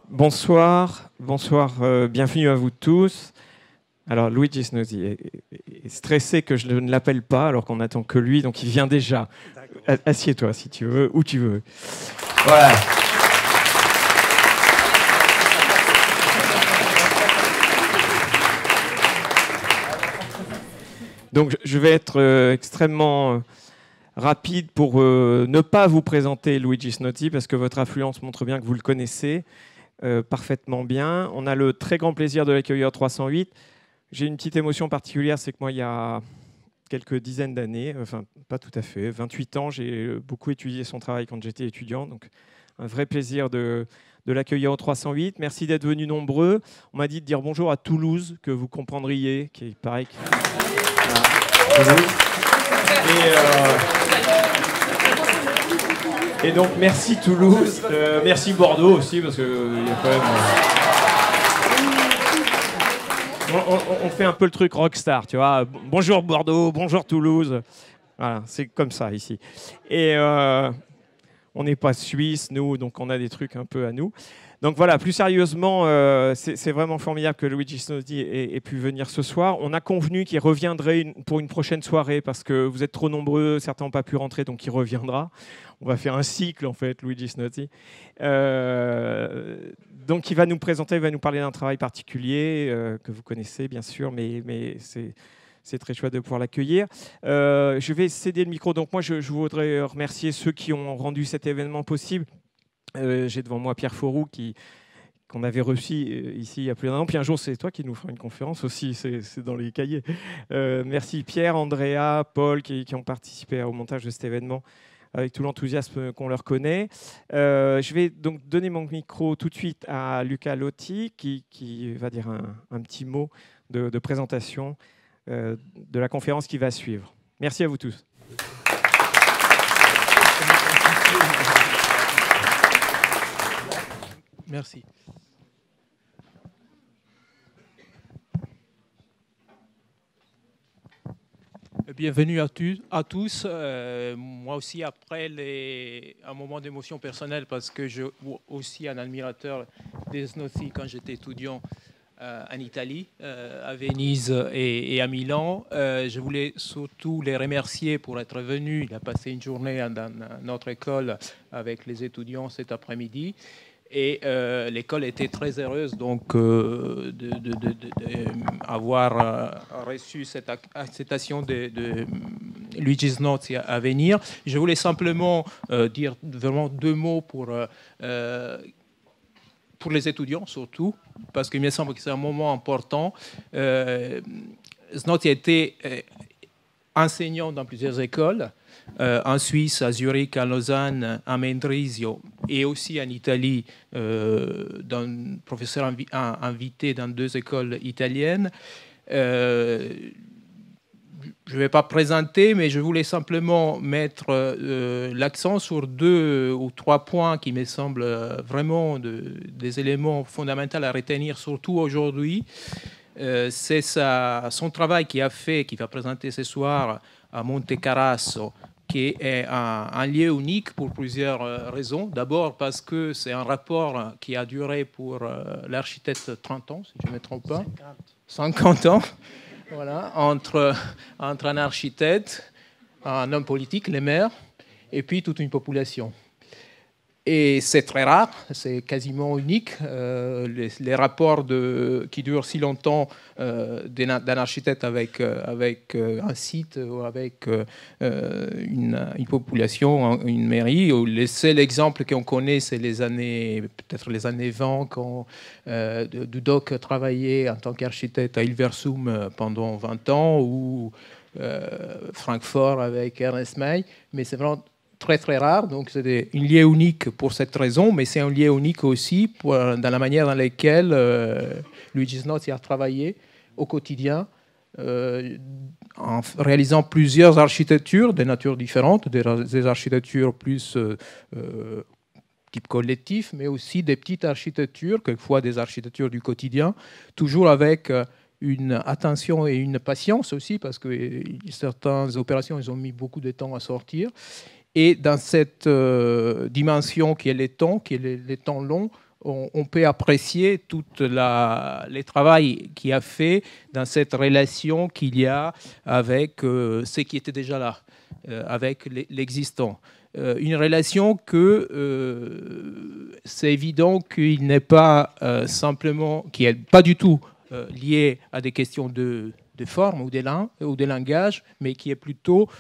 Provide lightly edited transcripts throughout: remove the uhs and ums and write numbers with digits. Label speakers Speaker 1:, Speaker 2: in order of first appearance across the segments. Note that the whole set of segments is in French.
Speaker 1: Bonsoir, bienvenue à vous tous. Alors Luigi Snozzi est stressé que je ne l'appelle pas alors qu'on n'attend que lui, donc il vient déjà. Assieds-toi si tu veux, où tu veux. Voilà. Donc je vais être extrêmement rapide pour ne pas vous présenter Luigi Snozzi parce que votre affluence montre bien que vous le connaissez parfaitement bien. On a le très grand plaisir de l'accueillir 308. J'ai une petite émotion particulière, c'est que moi, il y a quelques dizaines d'années, enfin pas tout à fait, 28 ans, j'ai beaucoup étudié son travail quand j'étais étudiant, donc un vrai plaisir de l'accueillir au 308. Merci d'être venus nombreux. On m'a dit de dire bonjour à Toulouse, que vous comprendriez, qui est pareil. Voilà. Et donc merci Toulouse, merci Bordeaux aussi, parce qu'il y a quand même... On fait un peu le truc rockstar, tu vois. Bonjour Bordeaux, bonjour Toulouse. Voilà, c'est comme ça ici. Et on n'est pas suisse, nous, donc on a des trucs un peu à nous. Donc voilà, plus sérieusement, c'est vraiment formidable que Luigi Snozzi ait pu venir ce soir. On a convenu qu'il reviendrait pour une prochaine soirée parce que vous êtes trop nombreux, certains n'ont pas pu rentrer, donc il reviendra. On va faire un cycle, en fait, Luigi Snozzi. Donc il va nous présenter, il va nous parler d'un travail particulier que vous connaissez, bien sûr, mais c'est très chouette de pouvoir l'accueillir. Je vais céder le micro. Donc moi, je voudrais remercier ceux qui ont rendu cet événement possible. J'ai devant moi Pierre Fauroux qu'on avait reçu ici il y a plus d'un an. Puis un jour, c'est toi qui nous feras une conférence aussi, c'est dans les cahiers. Merci Pierre, Andrea, Paul qui ont participé au montage de cet événement avec tout l'enthousiasme qu'on leur connaît. Je vais donc donner mon micro tout de suite à Luca Lotti qui va dire un petit mot de présentation de la conférence qui va suivre. Merci à vous tous.
Speaker 2: Merci. Bienvenue à tous. Moi aussi, après un moment d'émotion personnelle, parce que je suis aussi un admirateur des Snozzi quand j'étais étudiant en Italie, à Venise et à Milan. Je voulais surtout les remercier pour être venus. Il a passé une journée dans notre école avec les étudiants cet après-midi. Et l'école était très heureuse donc d'avoir reçu cette acceptation de Luigi Snozzi à venir. Je voulais simplement dire vraiment deux mots pour les étudiants surtout, parce qu'il me semble que c'est un moment important. Snozzi a été enseignant dans plusieurs écoles, en Suisse, à Zurich, à Lausanne, à Mendrisio, et aussi en Italie, professeur invité dans 2 écoles italiennes. Je ne vais pas présenter, mais je voulais simplement mettre l'accent sur 2 ou 3 points qui me semblent vraiment des éléments fondamentaux à retenir, surtout aujourd'hui. C'est son travail qu'il a fait, qu'il va présenter ce soir à Monte Carasso, qui est un lieu unique pour plusieurs raisons. D'abord parce que c'est un rapport qui a duré pour l'architecte 30 ans, si je ne me trompe pas. 50 ans, voilà, entre un architecte, un homme politique, les maires, et puis toute une population. Et c'est très rare, c'est quasiment unique. Les rapports qui durent si longtemps d'un architecte avec un site ou avec une population, une mairie. Le seul exemple qu'on connaît, c'est peut-être les années 20, quand Dudok travaillait en tant qu'architecte à Hilversum pendant 20 ans, ou Francfort avec Ernest May. Mais c'est vraiment très très rare, donc c'est un lieu unique pour cette raison, mais c'est un lieu unique aussi dans la manière dans laquelle Luigi Snozzi a travaillé au quotidien, en réalisant plusieurs architectures de natures différentes, des architectures plus type collectif, mais aussi des petites architectures, quelquefois des architectures du quotidien, toujours avec une attention et une patience aussi, parce que certaines opérations, ils ont mis beaucoup de temps à sortir. Et dans cette dimension qui est les temps longs, on peut apprécier tout les travail qu'il a fait dans cette relation qu'il y a avec ce qui était déjà là, avec l'existant. Une relation que c'est évident qu'il n'est pas simplement, qui n'est pas du tout liée à des questions de forme ou de langage, mais qui est plutôt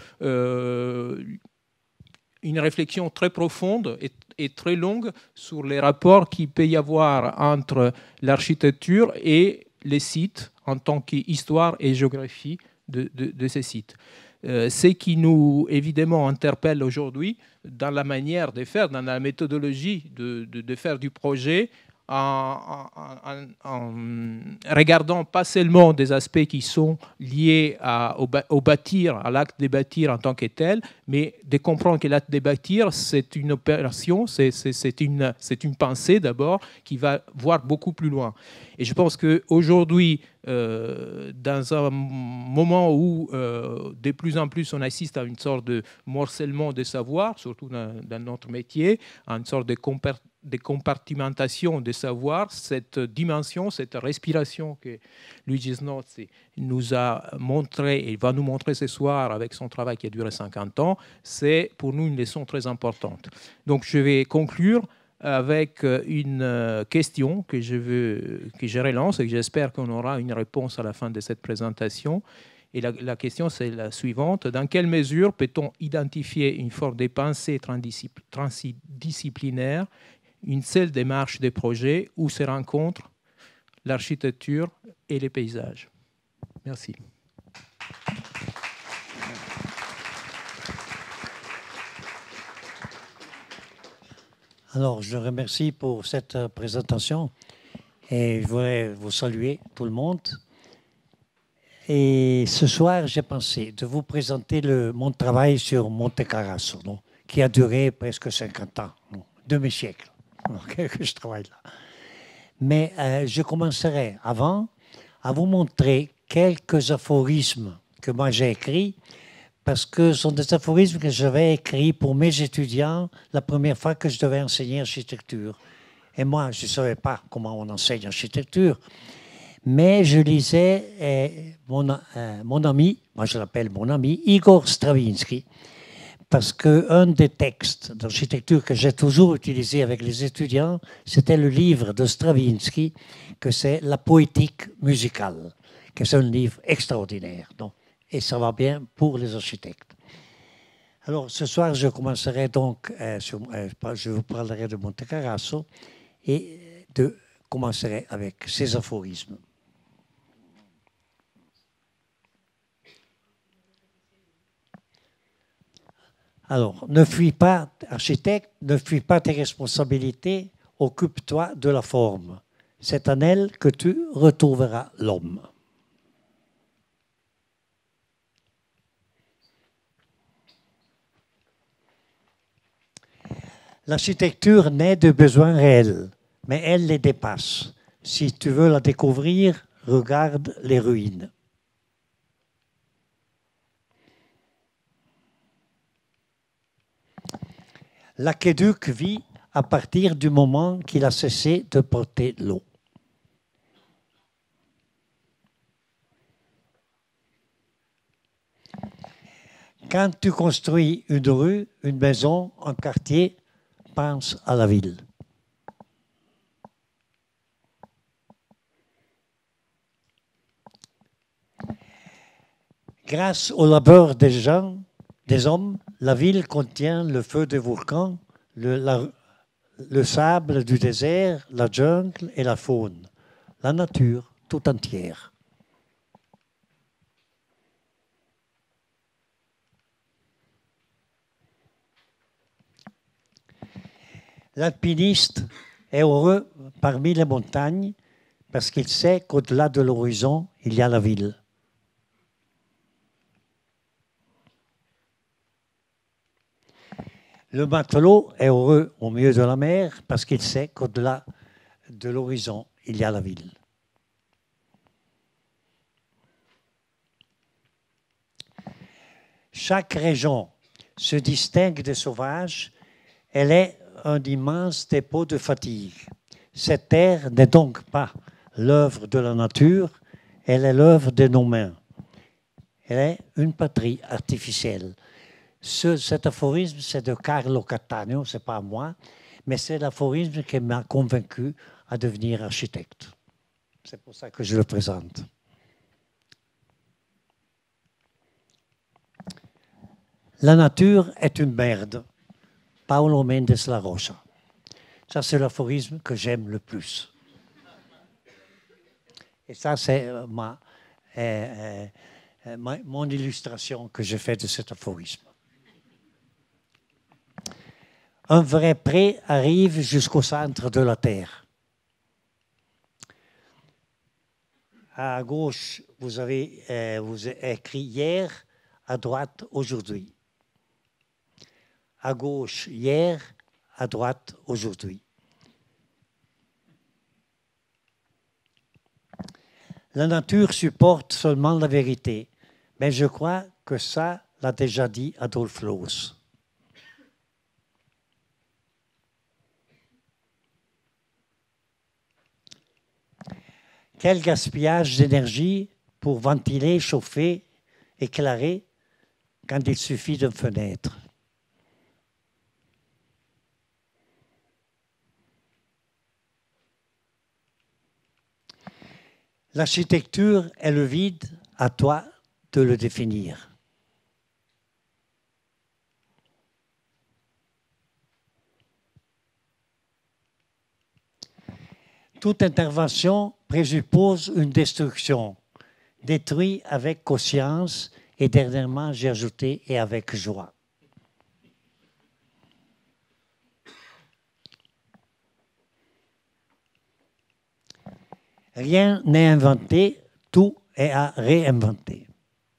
Speaker 2: une réflexion très profonde et très longue sur les rapports qu'il peut y avoir entre l'architecture et les sites en tant qu'histoire et géographie de ces sites. Ce qui nous, évidemment, interpelle aujourd'hui dans la manière de faire, dans la méthodologie de faire du projet, en regardant pas seulement des aspects qui sont liés au bâtir, à l'acte de bâtir en tant que tel, mais de comprendre que l'acte de bâtir, c'est une opération, c'est une pensée d'abord qui va voir beaucoup plus loin. Et je pense qu'aujourd'hui, dans un moment où de plus en plus on assiste à une sorte de morcellement des savoirs, surtout dans notre métier, à une sorte de compartimentation des savoirs, cette dimension, cette respiration que Luigi Snozzi nous a montré et va nous montrer ce soir avec son travail qui a duré 50 ans, c'est pour nous une leçon très importante. Donc je vais conclure avec une question que je relance et que j'espère qu'on aura une réponse à la fin de cette présentation. Et la question, c'est la suivante. Dans quelle mesure peut-on identifier une forme de pensée transdisciplinaire, une seule démarche des projets où se rencontrent l'architecture et les paysages? Merci.
Speaker 3: Alors, je remercie pour cette présentation et je voudrais vous saluer, tout le monde. Et ce soir, j'ai pensé de vous présenter mon travail sur Monte Carasso, qui a duré presque 50 ans, demi-siècle, que je travaille là. Mais je commencerai avant à vous montrer quelques aphorismes que moi j'ai écrits, parce que ce sont des aphorismes que j'avais écrits pour mes étudiants la première fois que je devais enseigner architecture. Et moi, je ne savais pas comment on enseigne architecture, mais je lisais mon ami, moi je l'appelle mon ami, Igor Stravinsky, parce qu'un des textes d'architecture que j'ai toujours utilisé avec les étudiants, c'était le livre de Stravinsky, que c'est La poétique musicale, que c'est un livre extraordinaire. Donc, et ça va bien pour les architectes. Alors, ce soir, je commencerai donc, je vous parlerai de Monte Carasso et commencerai avec ces aphorismes. Alors, ne fuis pas, architecte, ne fuis pas tes responsabilités, occupe-toi de la forme. C'est en elle que tu retrouveras l'homme. L'architecture naît de besoins réels, mais elle les dépasse. Si tu veux la découvrir, regarde les ruines. L'aqueduc vit à partir du moment qu'il a cessé de porter l'eau. Quand tu construis une rue, une maison, un quartier, pense à la ville. Grâce au labeur des hommes, la ville contient le feu des volcans, le sable du désert, la jungle et la faune, la nature tout entière. L'alpiniste est heureux parmi les montagnes parce qu'il sait qu'au-delà de l'horizon, il y a la ville. Le matelot est heureux au milieu de la mer parce qu'il sait qu'au-delà de l'horizon, il y a la ville. Chaque région se distingue des sauvages. Elle est un immense dépôt de fatigue. Cette terre n'est donc pas l'œuvre de la nature, elle est l'œuvre de nos mains. Elle est une patrie artificielle. Cet aphorisme, c'est de Carlo Cattaneo, ce n'est pas moi, mais c'est l'aphorisme qui m'a convaincu à devenir architecte. C'est pour ça que je le présente. La nature est une merde. Paulo Mendes La Rocha. Ça, c'est l'aphorisme que j'aime le plus. Et ça, c'est mon illustration que je fais de cet aphorisme. Un vrai pré arrive jusqu'au centre de la Terre. À gauche, vous avez écrit hier, à droite, aujourd'hui. À gauche, hier, à droite, aujourd'hui. La nature supporte seulement la vérité, mais je crois que ça l'a déjà dit Adolphe Loos. Quel gaspillage d'énergie pour ventiler, chauffer, éclairer, quand il suffit d'une fenêtre. L'architecture est le vide, à toi de le définir. Toute intervention présuppose une destruction. Détruit avec conscience et dernièrement, j'ai ajouté, et avec joie. Rien n'est inventé, tout est à réinventer.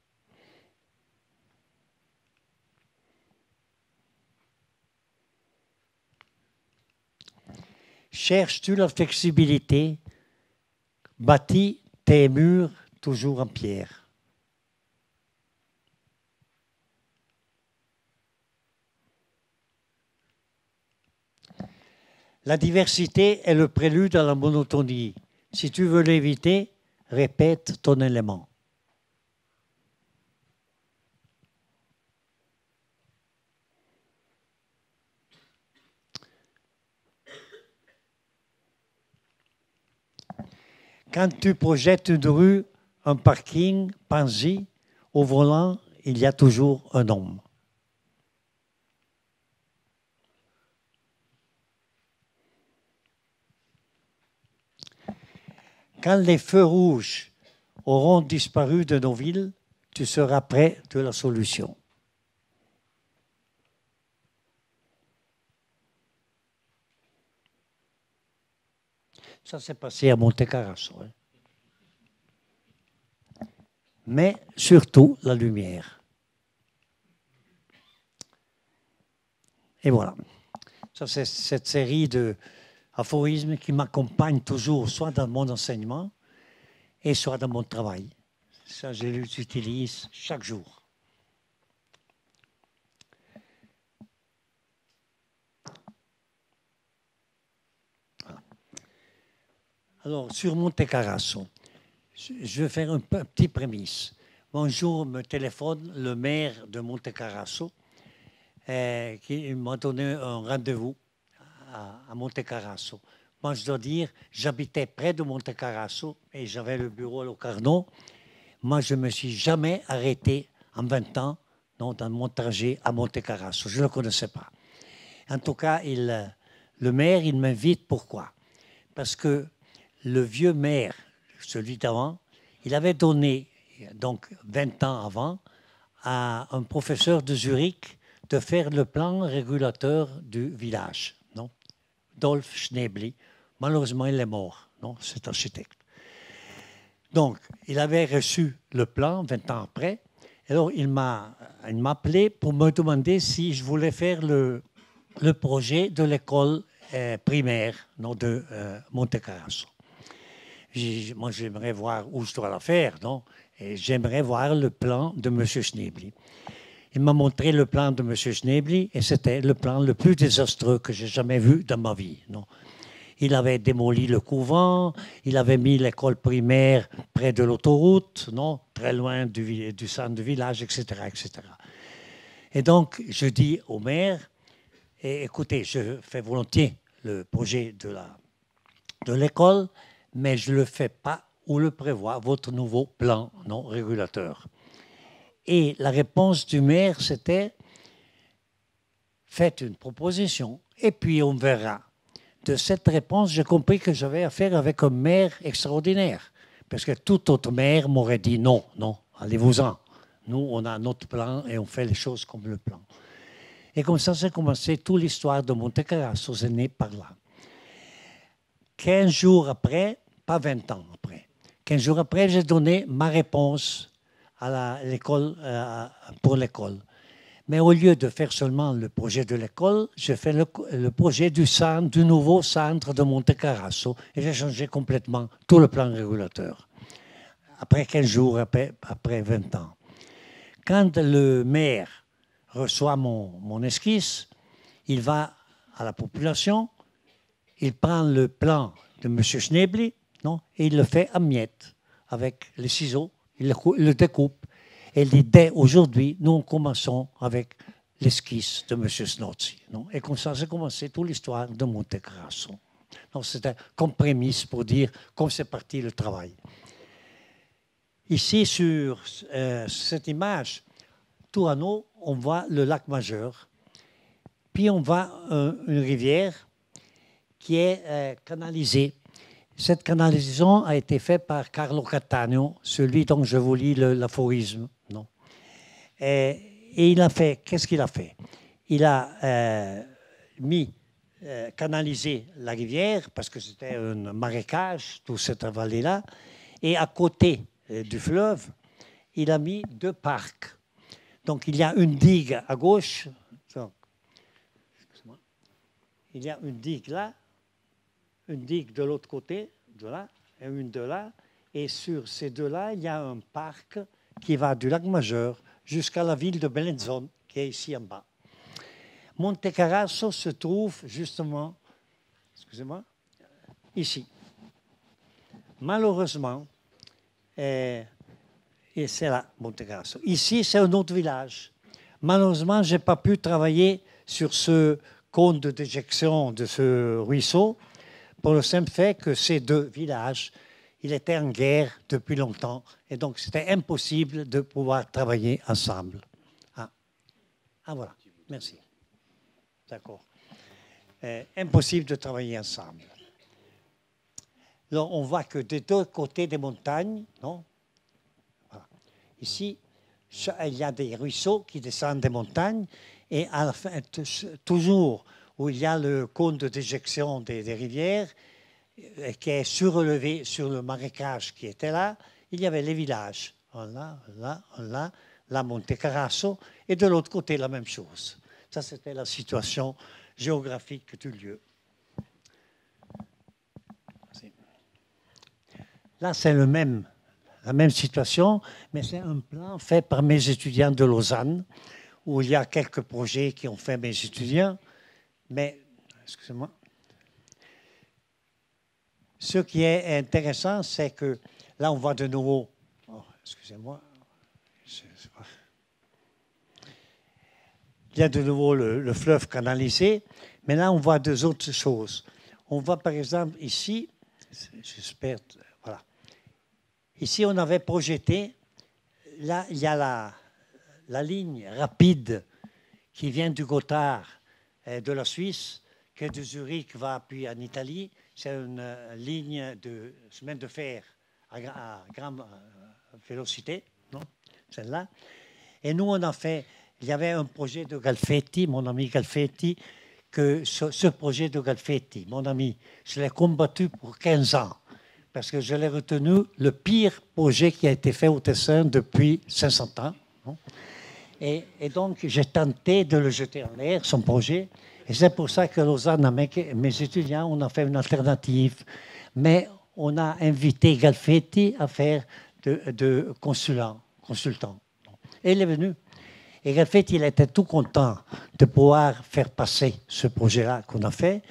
Speaker 3: Cherches-tu la flexibilité? Bâtis tes murs toujours en pierre. La diversité est le prélude à la monotonie. Si tu veux l'éviter, répète ton élément. Quand tu projettes une rue, un parking, pense-y, au volant, il y a toujours un homme. Quand les feux rouges auront disparu de nos villes, tu seras près de la solution. Ça s'est passé à Monte-Carasso. Hein. Mais surtout la lumière. Et voilà. Ça, c'est cette série d'aphorismes qui m'accompagnent toujours, soit dans mon enseignement et soit dans mon travail. Ça, je les utilise chaque jour. Alors, sur Monte-Carasso, je vais faire un petit prémisse. Bonjour, me téléphone le maire de Monte-Carasso qui m'a donné un rendez-vous à Monte-Carasso. Moi, je dois dire, j'habitais près de Monte-Carasso et j'avais le bureau à Locarno. Moi, je ne me suis jamais arrêté en 20 ans dans mon trajet à Monte-Carasso. Je ne le connaissais pas. En tout cas, le maire, il m'invite. Pourquoi? Parce que le vieux maire, celui d'avant, il avait donné, donc 20 ans avant, à un professeur de Zurich de faire le plan régulateur du village. Non? Dolf Schnebly. Malheureusement, il est mort, non? Cet architecte. Donc, il avait reçu le plan 20 ans après. Alors, il m'a appelé pour me demander si je voulais faire le projet de l'école primaire, non, de Monte-Carasso. Moi, j'aimerais voir où je dois la faire, non? Et j'aimerais voir le plan de M. Schnebly. Il m'a montré le plan de M. Schnebly et c'était le plan le plus désastreux que j'ai jamais vu dans ma vie, non? Il avait démoli le couvent, il avait mis l'école primaire près de l'autoroute, non, très loin du centre du village, etc., etc. Et donc, je dis au maire, écoutez, je fais volontiers le projet de l'école, mais je ne le fais pas où le prévoit votre nouveau plan non régulateur. Et la réponse du maire, c'était, faites une proposition et puis on verra. De cette réponse, j'ai compris que j'avais affaire avec un maire extraordinaire. Parce que tout autre maire m'aurait dit non, non, allez-vous-en. Nous, on a notre plan et on fait les choses comme le plan. Et comme ça, c'est commencé toute l'histoire de Montecarrasco, c'est né par là. 15 jours après, pas 20 ans après, 15 jours après, j'ai donné ma réponse à l'école, pour l'école. Mais au lieu de faire seulement le projet de l'école, j'ai fait le projet du nouveau centre de Montecarrasco et j'ai changé complètement tout le plan régulateur. Après 15 jours, après 20 ans. Quand le maire reçoit mon esquisse, il va à la population, il prend le plan de M. Schnebly, non, et il le fait à miettes avec les ciseaux, il le découpe. Et il dit, dès aujourd'hui, nous commençons avec l'esquisse de M. Snozzi. Non? Et comme ça, c'est commencé toute l'histoire de Montecarrasco. C'était comme prémisse pour dire comme c'est parti le travail. Ici, sur cette image, tout en haut, on voit le lac Majeur. Puis on voit une rivière qui est canalisée. Cette canalisation a été faite par Carlo Cattaneo, celui dont je vous lis l'aphorisme. Non. Et il a fait, qu'est-ce qu'il a fait? Il a canalisé la rivière, parce que c'était un marécage, toute cette vallée-là, et à côté du fleuve, il a mis 2 parcs. Donc il y a une digue à gauche, il y a une digue là, une digue de l'autre côté, de là, et une de là. Et sur ces 2-là, il y a un parc qui va du lac Majeur jusqu'à la ville de Bellinzone, qui est ici en bas. Montecarrasco se trouve justement, excusez-moi, ici. Malheureusement, et c'est là, Montecarrasco. Ici, c'est un autre village. Malheureusement, je n'ai pas pu travailler sur ce cône de déjection de ce ruisseau, pour le simple fait que ces 2 villages, ils étaient en guerre depuis longtemps, et donc c'était impossible de pouvoir travailler ensemble. Ah voilà, merci. D'accord. Impossible de travailler ensemble. Alors, on voit que des 2 côtés des montagnes, non? Voilà. Ici, il y a des ruisseaux qui descendent des montagnes, et à la fin, toujours où il y a le cône de déjection des rivières, qui est surélevé sur le marécage qui était là, il y avait les villages. Là, Montecarrasco, et de l'autre côté, la même chose. Ça, c'était la situation géographique du lieu. Là, c'est la même situation, mais c'est un plan fait par mes étudiants de Lausanne, où il y a quelques projets qui ont fait mes étudiants. Mais, excusez-moi, ce qui est intéressant, c'est que là, on voit de nouveau, excusez-moi, il y a de nouveau le fleuve canalisé, mais là, on voit 2 autres choses. On voit par exemple ici, j'espère, voilà, ici, on avait projeté, là, il y a la ligne rapide qui vient du Gothard, de la Suisse, qui de Zurich va puis en Italie. C'est une ligne de chemin de fer à grande vélocité, non? Celle-là. Et nous, on a fait, il y avait un projet de Galfetti, mon ami Galfetti, que ce projet de Galfetti, mon ami, je l'ai combattu pour 15 ans, parce que je l'ai retenu le pire projet qui a été fait au Tessin depuis 500 ans. Non? Et donc, j'ai tenté de le jeter en l'air, son projet. Et c'est pour ça que Lausanne, avec mes étudiants, on a fait une alternative. Mais on a invité Galfetti à faire de consultant. Et il est venu. Et Galfetti, il était tout content de pouvoir faire passer ce projet-là qu'on a fait.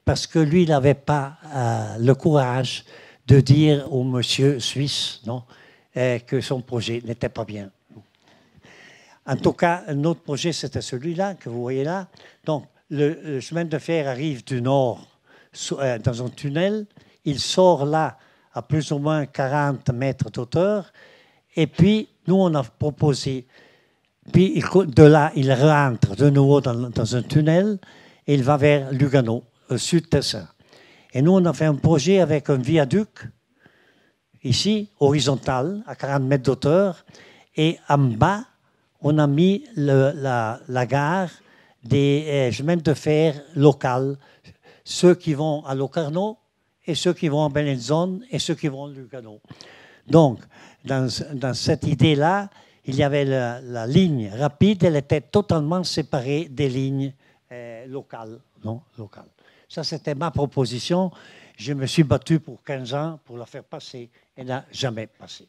Speaker 3: parce que lui, il n'avait pas le courage de dire au monsieur suisse, non, que son projet n'était pas bien. En tout cas, notre projet, c'était celui-là que vous voyez là. Donc, le chemin de fer arrive du nord dans un tunnel. Il sort là à plus ou moins 40 mètres d'auteur. Et puis, nous, on a proposé. Puis, de là, il rentre de nouveau dans un tunnel et il va vers Lugano, au sud Tessin. Et nous, on a fait un projet avec un viaduc, ici, horizontal, à 40 mètres d'auteur. Et en bas, on a mis la gare des chemins de fer locaux, ceux qui vont à Locarno et ceux qui vont à Bellinzone et ceux qui vont à Lugano. Donc, dans cette idée-là, il y avait la ligne rapide, elle était totalement séparée des lignes locales. Non, locales. Ça, c'était ma proposition. Je me suis battu pour 15 ans pour la faire passer. Elle n'a jamais passé.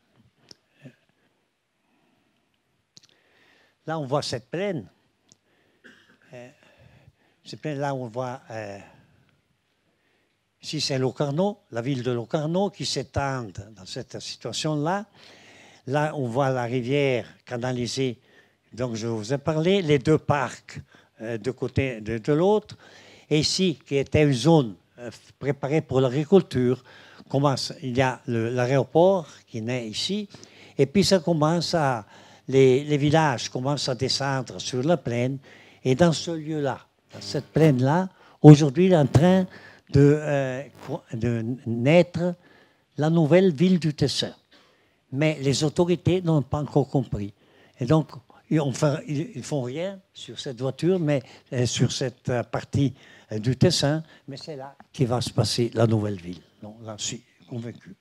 Speaker 3: Là, on voit cette plaine. Cette plaine, là, on voit... ici, c'est Locarno, la ville de Locarno qui s'étend dans cette situation-là. Là, on voit la rivière canalisée. Donc, je vous ai parlé. Les deux parcs de côté de l'autre. Et ici, qui était une zone préparée pour l'agriculture, il y a l'aéroport qui naît ici. Et puis, ça commence à... Les villages commencent à descendre sur la plaine. Et dans ce lieu-là, dans cette plaine-là, aujourd'hui, il est en train de naître la nouvelle ville du Tessin. Mais les autorités n'ont pas encore compris. Et donc, ils ne font rien sur cette voiture, mais sur cette partie du Tessin. Mais c'est là qu'il va se passer la nouvelle ville. Donc, j'en suis convaincu.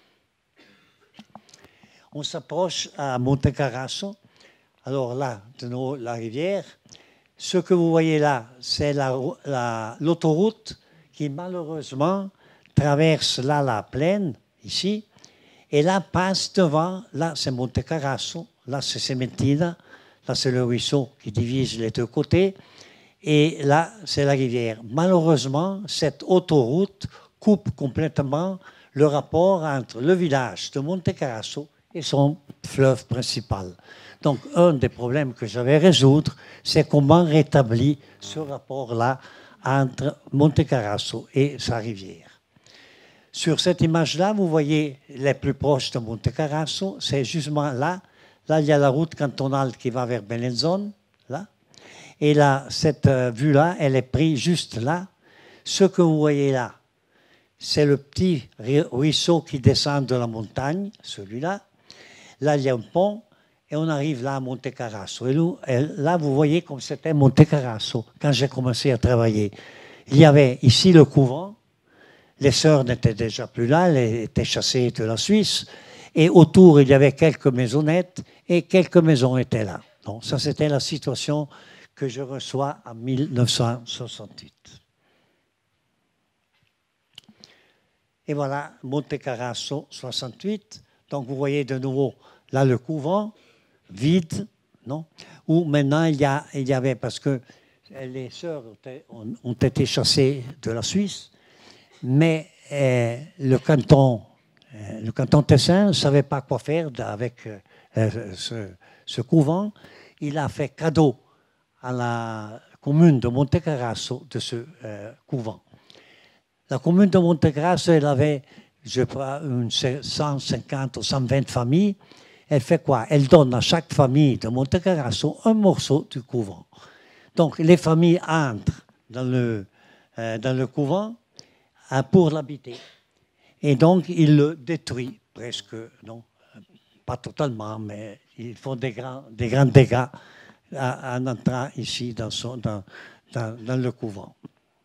Speaker 3: On s'approche à Monte-Carasso. Alors là, de nouveau, la rivière. Ce que vous voyez là, c'est l'autoroute qui malheureusement traverse là la plaine, ici, et là passe devant, là c'est Monte-Carasso, là c'est Sementina, là c'est le ruisseau qui divise les deux côtés, et là c'est la rivière. Malheureusement, cette autoroute coupe complètement le rapport entre le village de Monte-Carasso et son fleuve principal. Donc, un des problèmes que j'avais à résoudre, c'est comment rétablir ce rapport-là entre Monte-Carasso et sa rivière. Sur cette image-là, vous voyez les plus proches de Monte-Carasso, c'est justement là. Là, il y a la route cantonale qui va vers Bellinzone, là. Et là, cette vue-là, elle est prise juste là. Ce que vous voyez là, c'est le petit ruisseau qui descend de la montagne, celui-là. Là, il y a un pont et on arrive là à Monte-Carasso. Et là, vous voyez comme c'était Monte-Carasso quand j'ai commencé à travailler. Il y avait ici le couvent. Les sœurs n'étaient déjà plus là, elles étaient chassées de la Suisse. Et autour, il y avait quelques maisonnettes et quelques maisons étaient là. Donc, ça, c'était la situation que je reçois en 1968. Et voilà, Monte-Carasso, 68. Donc, vous voyez de nouveau, là, le couvent, vide, non? Où maintenant, il y avait, parce que les sœurs ont été chassées de la Suisse, mais le canton Tessin ne savait pas quoi faire avec ce couvent. Il a fait cadeau à la commune de Monte-Carasso de ce couvent. La commune de Monte-Carasso, elle avait, je crois, 150 ou 120 familles. Elle fait quoi? Elle donne à chaque famille de Monte-Carasso un morceau du couvent. Donc, les familles entrent dans le couvent pour l'habiter. Et donc, ils le détruisent presque, non, pas totalement, mais ils font des grands dégâts en entrant ici dans le couvent.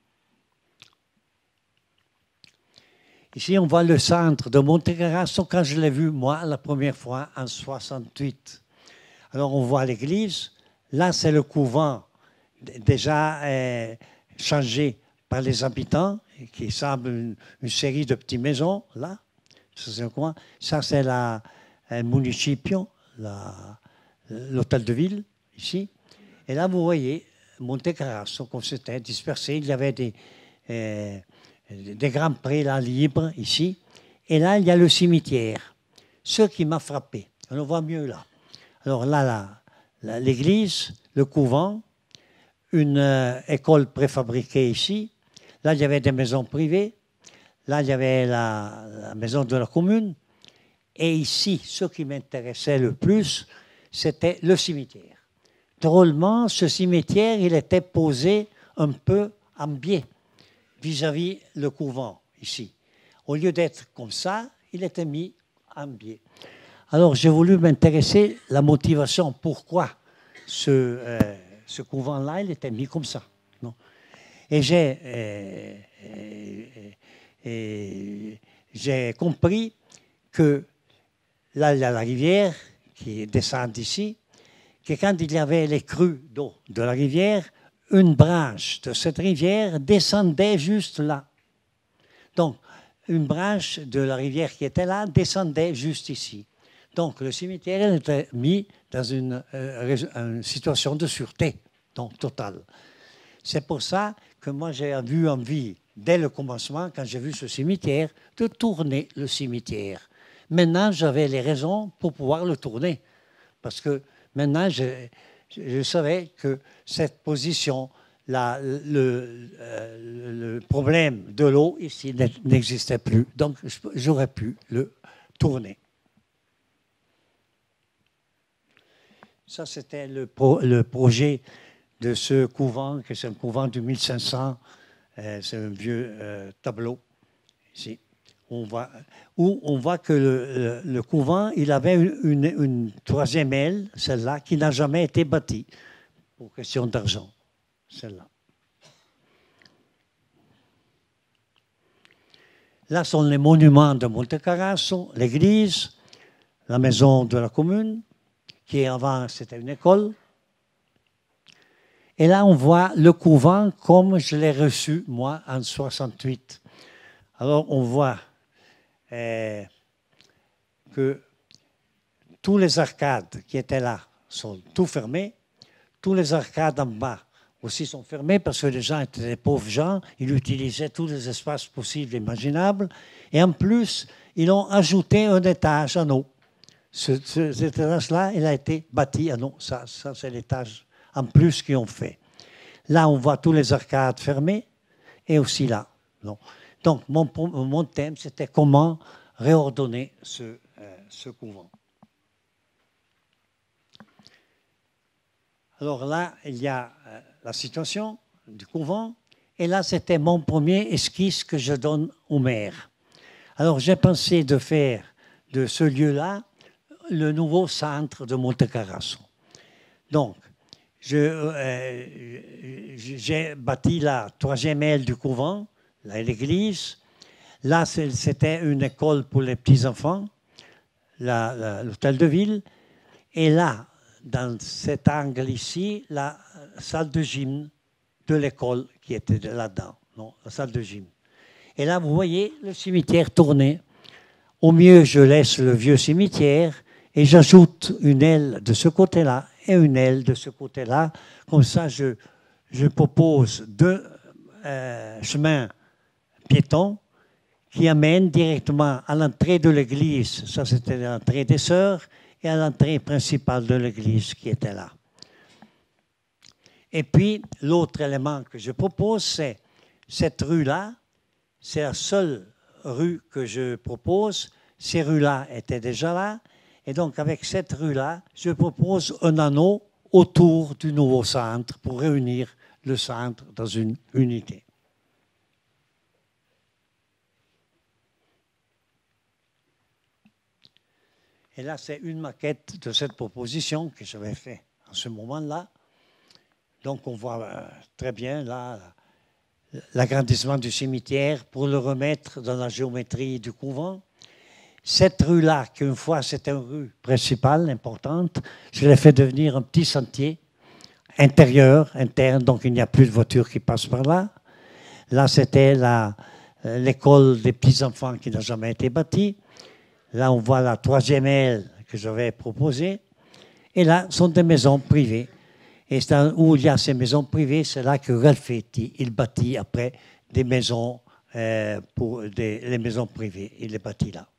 Speaker 3: Ici, on voit le centre de Monte-Carasso quand je l'ai vu, moi, la première fois en 68. Alors, on voit l'église. Là, c'est le couvent déjà changé par les habitants, qui semble une série de petites maisons, là. Ça, c'est le municipio, l'hôtel de ville, ici. Et là, vous voyez Monte-Carasso, comme c'était dispersé. Il y avait des grands prés là, libres, ici. Et là, il y a le cimetière. Ce qui m'a frappé, on le voit mieux là. Alors là, l'église, le couvent, une école préfabriquée ici. Là, il y avait des maisons privées. Là, il y avait la maison de la commune. Et ici, ce qui m'intéressait le plus, c'était le cimetière. Drôlement, ce cimetière, il était posé un peu en biais vis-à-vis le couvent, ici. Au lieu d'être comme ça, il était mis en biais. Alors, j'ai voulu m'intéresser à la motivation. Pourquoi ce couvent-là, il était mis comme ça, non? Et j'ai compris que là, il y a la rivière qui descend d'ici, que quand il y avait les crues d'eau de la rivière, une branche de cette rivière descendait juste là. Donc, une branche de la rivière qui était là descendait juste ici. Donc, le cimetière était mis dans une situation de sûreté, donc totale. C'est pour ça que moi, j'ai eu envie, dès le commencement, quand j'ai vu ce cimetière, de tourner le cimetière. Maintenant, j'avais les raisons pour pouvoir le tourner. Parce que maintenant, je savais que cette position, le problème de l'eau ici n'existait plus. Donc, j'aurais pu le tourner. Ça, c'était le projet de ce couvent, que c'est un couvent du 1500. C'est un vieux tableau, ici. Où on voit que le couvent, il avait une troisième aile, celle-là, qui n'a jamais été bâtie, pour question d'argent, celle-là. Là sont les monuments de Monte-Carasso, l'église, la maison de la commune, qui avant c'était une école. Et là, on voit le couvent comme je l'ai reçu, moi, en 68. Alors, on voit que tous les arcades qui étaient là sont tout fermés. Tous les arcades en bas aussi sont fermés parce que les gens étaient des pauvres gens. Ils utilisaient tous les espaces possibles et imaginables. Et en plus, ils ont ajouté un étage en haut. Cet étage-là, il a été bâti en haut. Ça c'est l'étage en plus qu'ils ont fait. Là, on voit tous les arcades fermées et aussi là. Non. Donc, mon thème, c'était comment réordonner ce couvent. Alors là, il y a la situation du couvent. Et là, c'était mon premier esquisse que je donne au maire. Alors, j'ai pensé de faire de ce lieu-là le nouveau centre de Monte-Carasso. Donc, j'ai bâti la troisième aile du couvent, l'église. Là, c'était une école pour les petits-enfants, l'hôtel de ville. Et là, dans cet angle ici, la salle de gym de l'école qui était là-dedans, la salle de gym. Et là, vous voyez le cimetière tourner. Au mieux, je laisse le vieux cimetière et j'ajoute une aile de ce côté-là et une aile de ce côté-là. Comme ça, je propose deux chemins piétons qui amènent directement à l'entrée de l'église. Ça, c'était l'entrée des sœurs et à l'entrée principale de l'église qui était là. Et puis, l'autre élément que je propose, c'est cette rue-là. C'est la seule rue que je propose. Ces rues-là étaient déjà là. Et donc, avec cette rue-là, je propose un anneau autour du nouveau centre pour réunir le centre dans une unité. Et là, c'est une maquette de cette proposition que j'avais faite en ce moment-là. Donc, on voit très bien là l'agrandissement du cimetière pour le remettre dans la géométrie du couvent. Cette rue-là, qu'une fois c'était une rue principale, importante, je l'ai fait devenir un petit sentier intérieur, interne, donc il n'y a plus de voitures qui passent par là. Là, c'était l'école des petits-enfants qui n'a jamais été bâtie. Là, on voit la troisième aile que j'avais proposée. Et là, sont des maisons privées. Et où il y a ces maisons privées, c'est là que Ralphetti, il bâtit après des maisons pour les maisons privées. Il est bâti là.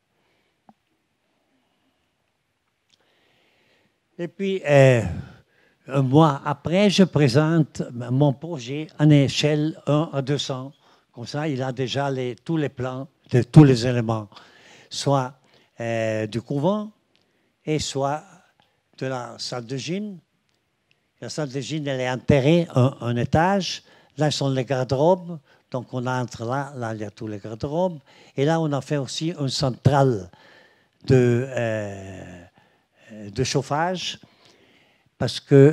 Speaker 3: Et puis, un mois après, je présente mon projet en échelle 1 à 200. Comme ça, il a déjà tous les plans de tous les éléments, soit du couvent et soit de la salle de gym. La salle de gym, elle est enterrée un étage. Là, sont les garde-robes. Donc, on entre là. Là, il y a tous les garde-robes. Et là, on a fait aussi une centrale de chauffage. Parce que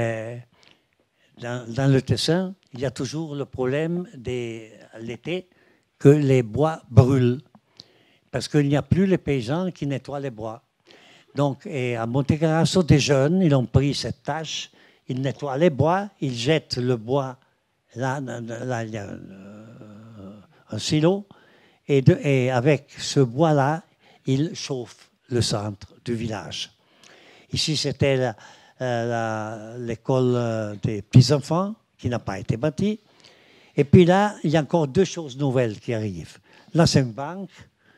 Speaker 3: dans le Tessin, il y a toujours le problème l'été que les bois brûlent. Parce qu'il n'y a plus les paysans qui nettoient les bois. Donc, et à Montecarrasso, des jeunes, ils ont pris cette tâche. Ils nettoient les bois, ils jettent le bois. Là il y a un silo. Et avec ce bois-là, ils chauffent le centre du village. Ici, c'était l'école des petits-enfants qui n'a pas été bâtie. Et puis là, il y a encore deux choses nouvelles qui arrivent. Là, c'est une banque.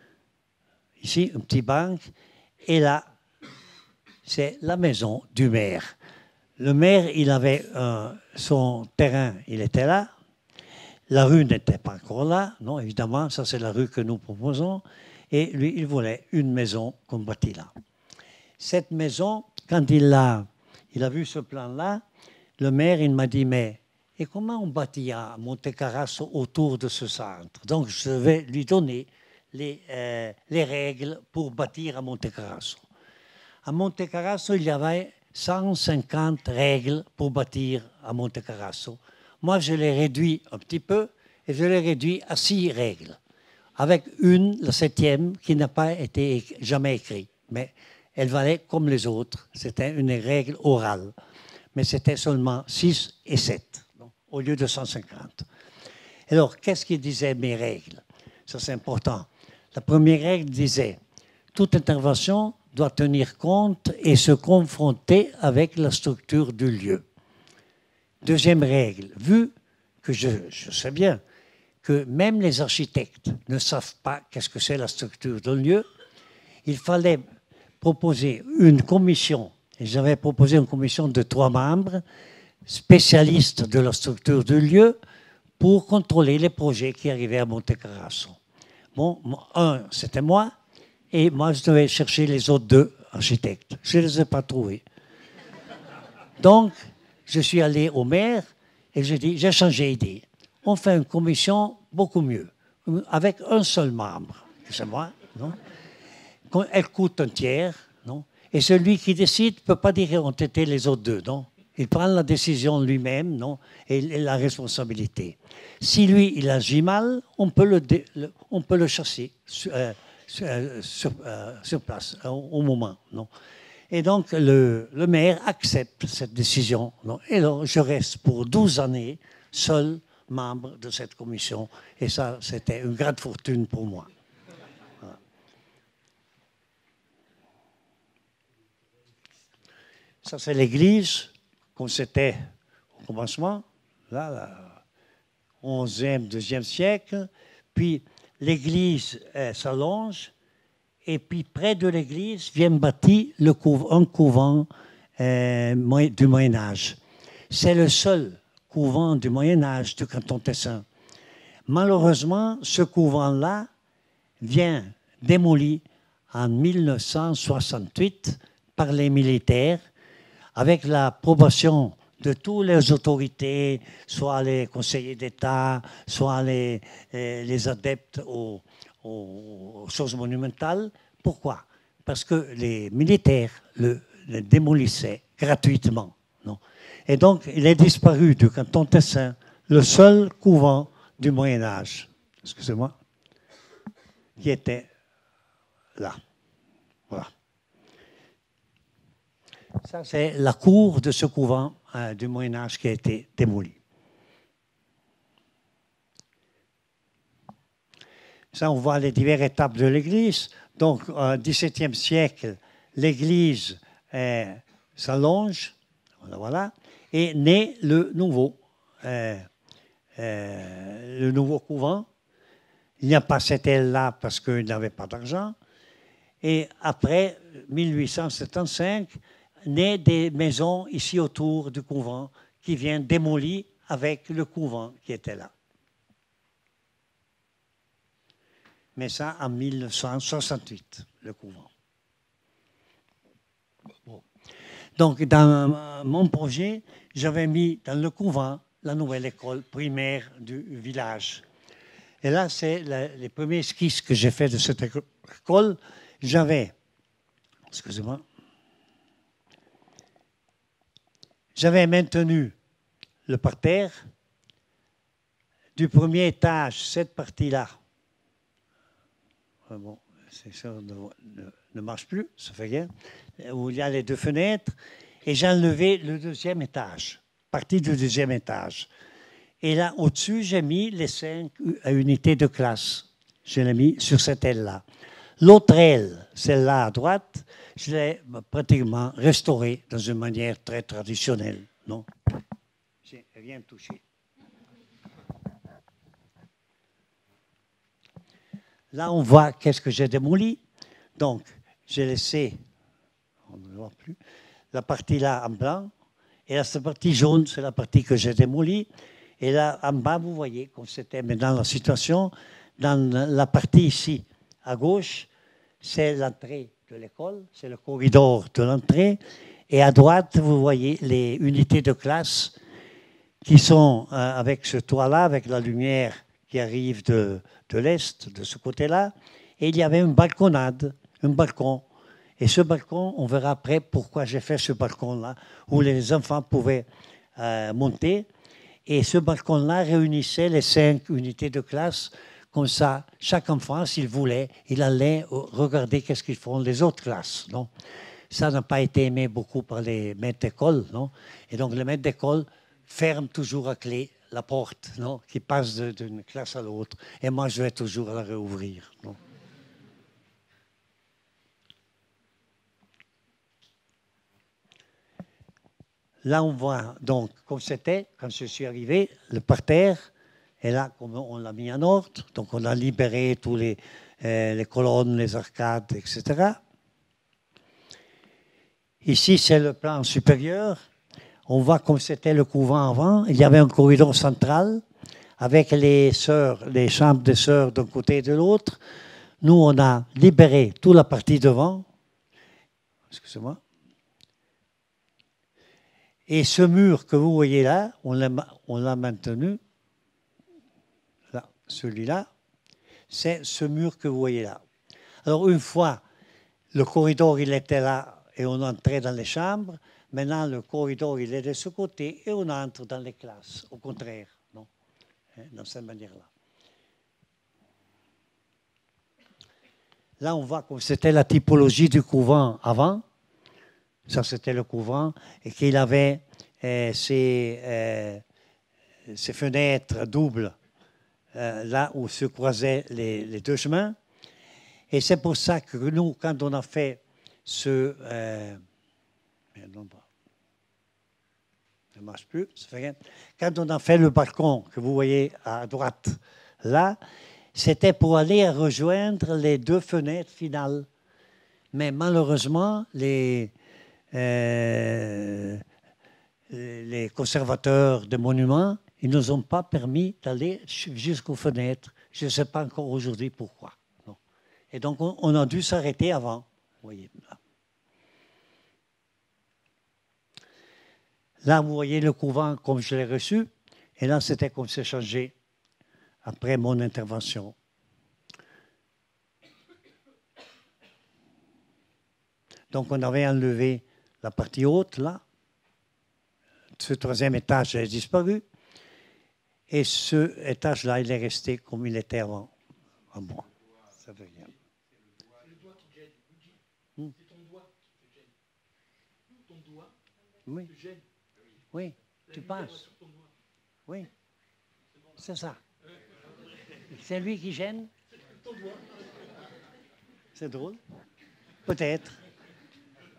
Speaker 3: Ici, une petite banque. Et là, c'est la maison du maire. Le maire, il avait son terrain, il était là. La rue n'était pas encore là, non, évidemment, ça c'est la rue que nous proposons. Et lui, il voulait une maison qu'on bâtit là. Cette maison, quand il a vu ce plan-là, le maire, il m'a dit, mais et comment on bâtit à Montecarrasso autour de ce centre? Donc, je vais lui donner les règles pour bâtir à Montecarrasso. À Montecarrasso, il y avait 150 règles pour bâtir à Montecarrasso. Moi, je l'ai réduit un petit peu et je l'ai réduit à 6 règles, avec la 7e, qui n'a pas été jamais écrite. Mais elle valait comme les autres. C'était une règle orale. Mais c'était seulement 6 et 7, donc, au lieu de 150. Alors, qu'est-ce qui disaient mes règles? Ça, c'est important. La première règle disait, toute intervention doit tenir compte et se confronter avec la structure du lieu. Deuxième règle, vu que je sais bien que même les architectes ne savent pas qu'est-ce que c'est la structure d'un lieu, il fallait proposer une commission. Et j'avais proposé une commission de 3 membres, spécialistes de la structure du lieu, pour contrôler les projets qui arrivaient à Montecarrasso. Bon, un, c'était moi, et moi, je devais chercher les autres 2 architectes. Je ne les ai pas trouvés. Donc, je suis allé au maire et j'ai changé d'idée. On fait une commission beaucoup mieux, avec un seul membre. C'est moi, non? Elle coûte un tiers, non? Et celui qui décide ne peut pas dire ont été les autres 2, non? Il prend la décision lui-même, non? Et la responsabilité. Si lui, il agit mal, on peut le chasser sur place, au moment, non? Et donc, le maire accepte cette décision, non? Et donc, je reste pour 12 années seul membre de cette commission. Et ça, c'était une grande fortune pour moi. Voilà. Ça, c'est l'église, comme c'était au commencement, là, 11e, 2e siècle. Puis, l'église s'allonge. Et puis, près de l'église, vient bâtir un couvent du Moyen-Âge. C'est le seul couvent du Moyen-Âge du canton Tessin. Malheureusement, ce couvent-là vient démoli en 1968 par les militaires, avec l'approbation de toutes les autorités, soit les conseillers d'État, soit les adeptes aux choses monumentales. Pourquoi? Parce que les militaires le démolissaient gratuitement. Non? Et donc, il est disparu du canton Tessin, le seul couvent du Moyen-Âge, excusez-moi, qui était là. Voilà. Ça, c'est la cour de ce couvent du Moyen-Âge qui a été démoli. Ça, on voit les diverses étapes de l'Église. Donc, au XVIIe siècle, l'Église s'allonge, voilà, et naît le nouveau le nouveau couvent. Il n'y a pas cette aile-là parce qu'il n'avait pas d'argent. Et après 1875, naît des maisons ici autour du couvent qui viennent démolies avec le couvent qui était là. Mais ça en 1968, le couvent. Bon. Donc, dans mon projet, j'avais mis dans le couvent la nouvelle école primaire du village. Et là, c'est les premiers esquisses que j'ai fait de cette école. J'avais, excusez-moi, j'avais maintenu le parterre du premier étage, cette partie-là. Bon, c'est ça ne marche plus, ça fait rien. Où il y a les deux fenêtres. Et j'ai enlevé le deuxième étage, partie du deuxième étage. Et là, au-dessus, j'ai mis les 5 unités de classe. Je l'ai mis sur cette aile-là. L'autre aile, celle-là à droite, je l'ai pratiquement restaurée dans une manière très traditionnelle. Non, j'ai rien touché. Là, on voit qu'est-ce que j'ai démoli. Donc, j'ai laissé, on ne le voit plus, la partie là en blanc. Et là, cette partie jaune, c'est la partie que j'ai démolie. Et là, en bas, vous voyez comme c'était maintenant la situation. Dans la partie ici, à gauche, c'est l'entrée de l'école, c'est le corridor de l'entrée. Et à droite, vous voyez les unités de classe qui sont avec ce toit-là, avec la lumière qui arrive de l'est, de ce côté-là. Et il y avait une balconnade, un balcon. Et ce balcon, on verra après pourquoi j'ai fait ce balcon-là, où les enfants pouvaient monter. Et ce balcon-là réunissait les 5 unités de classe. Comme ça, chaque enfant, s'il voulait, il allait regarder qu'est-ce qu'ils font les autres classes. Non? Ça n'a pas été aimé beaucoup par les maîtres d'école. Non? Et donc, les maîtres d'école ferment toujours à clé la porte, non? Qui passe d'une classe à l'autre. Et moi, je vais toujours la réouvrir. Non? Là, on voit donc comme c'était, quand je suis arrivé, le parterre. Et là, comme on l'a mis en ordre, donc on a libéré tous les colonnes, les arcades, etc. Ici, c'est le plan supérieur. On voit comme c'était le couvent avant. Il y avait un corridor central avec les sœurs, les chambres des sœurs d'un côté et de l'autre. Nous, on a libéré toute la partie devant. Excusez-moi. Et ce mur que vous voyez là, on l'a maintenu. Là, celui-là, c'est ce mur que vous voyez là. Alors, une fois, le corridor, il était là et on entrait dans les chambres. Maintenant, le corridor, il est de ce côté et on entre dans les classes. Au contraire, non? Dans cette manière-là. Là, on voit que c'était la typologie du couvent avant. Ça, c'était le couvent. Et qu'il avait ces fenêtres doubles, là où se croisaient les deux chemins. Et c'est pour ça que nous, quand on a fait ce... ne marche plus, ça fait rien. Quand on a fait le balcon que vous voyez à droite, là, c'était pour aller rejoindre les 2 fenêtres finales. Mais malheureusement, les conservateurs des monuments, ils ne nous ont pas permis d'aller jusqu'aux fenêtres. Je ne sais pas encore aujourd'hui pourquoi. Non. Et donc, on a dû s'arrêter avant. Vous voyez, là. Là, vous voyez le couvent comme je l'ai reçu. Et là, c'était comme c'est changé après mon intervention. Donc, on avait enlevé la partie haute, là. Ce 3e étage a disparu. Et ce étage-là, il est resté comme il était avant. En bois. Ça veut rien. C'est le doigt qui gêne. C'est ton doigt qui te gêne. Ton doigt te gêne. Oui, tu penses. Oui, c'est ça. C'est lui qui gêne. C'est drôle. Peut-être.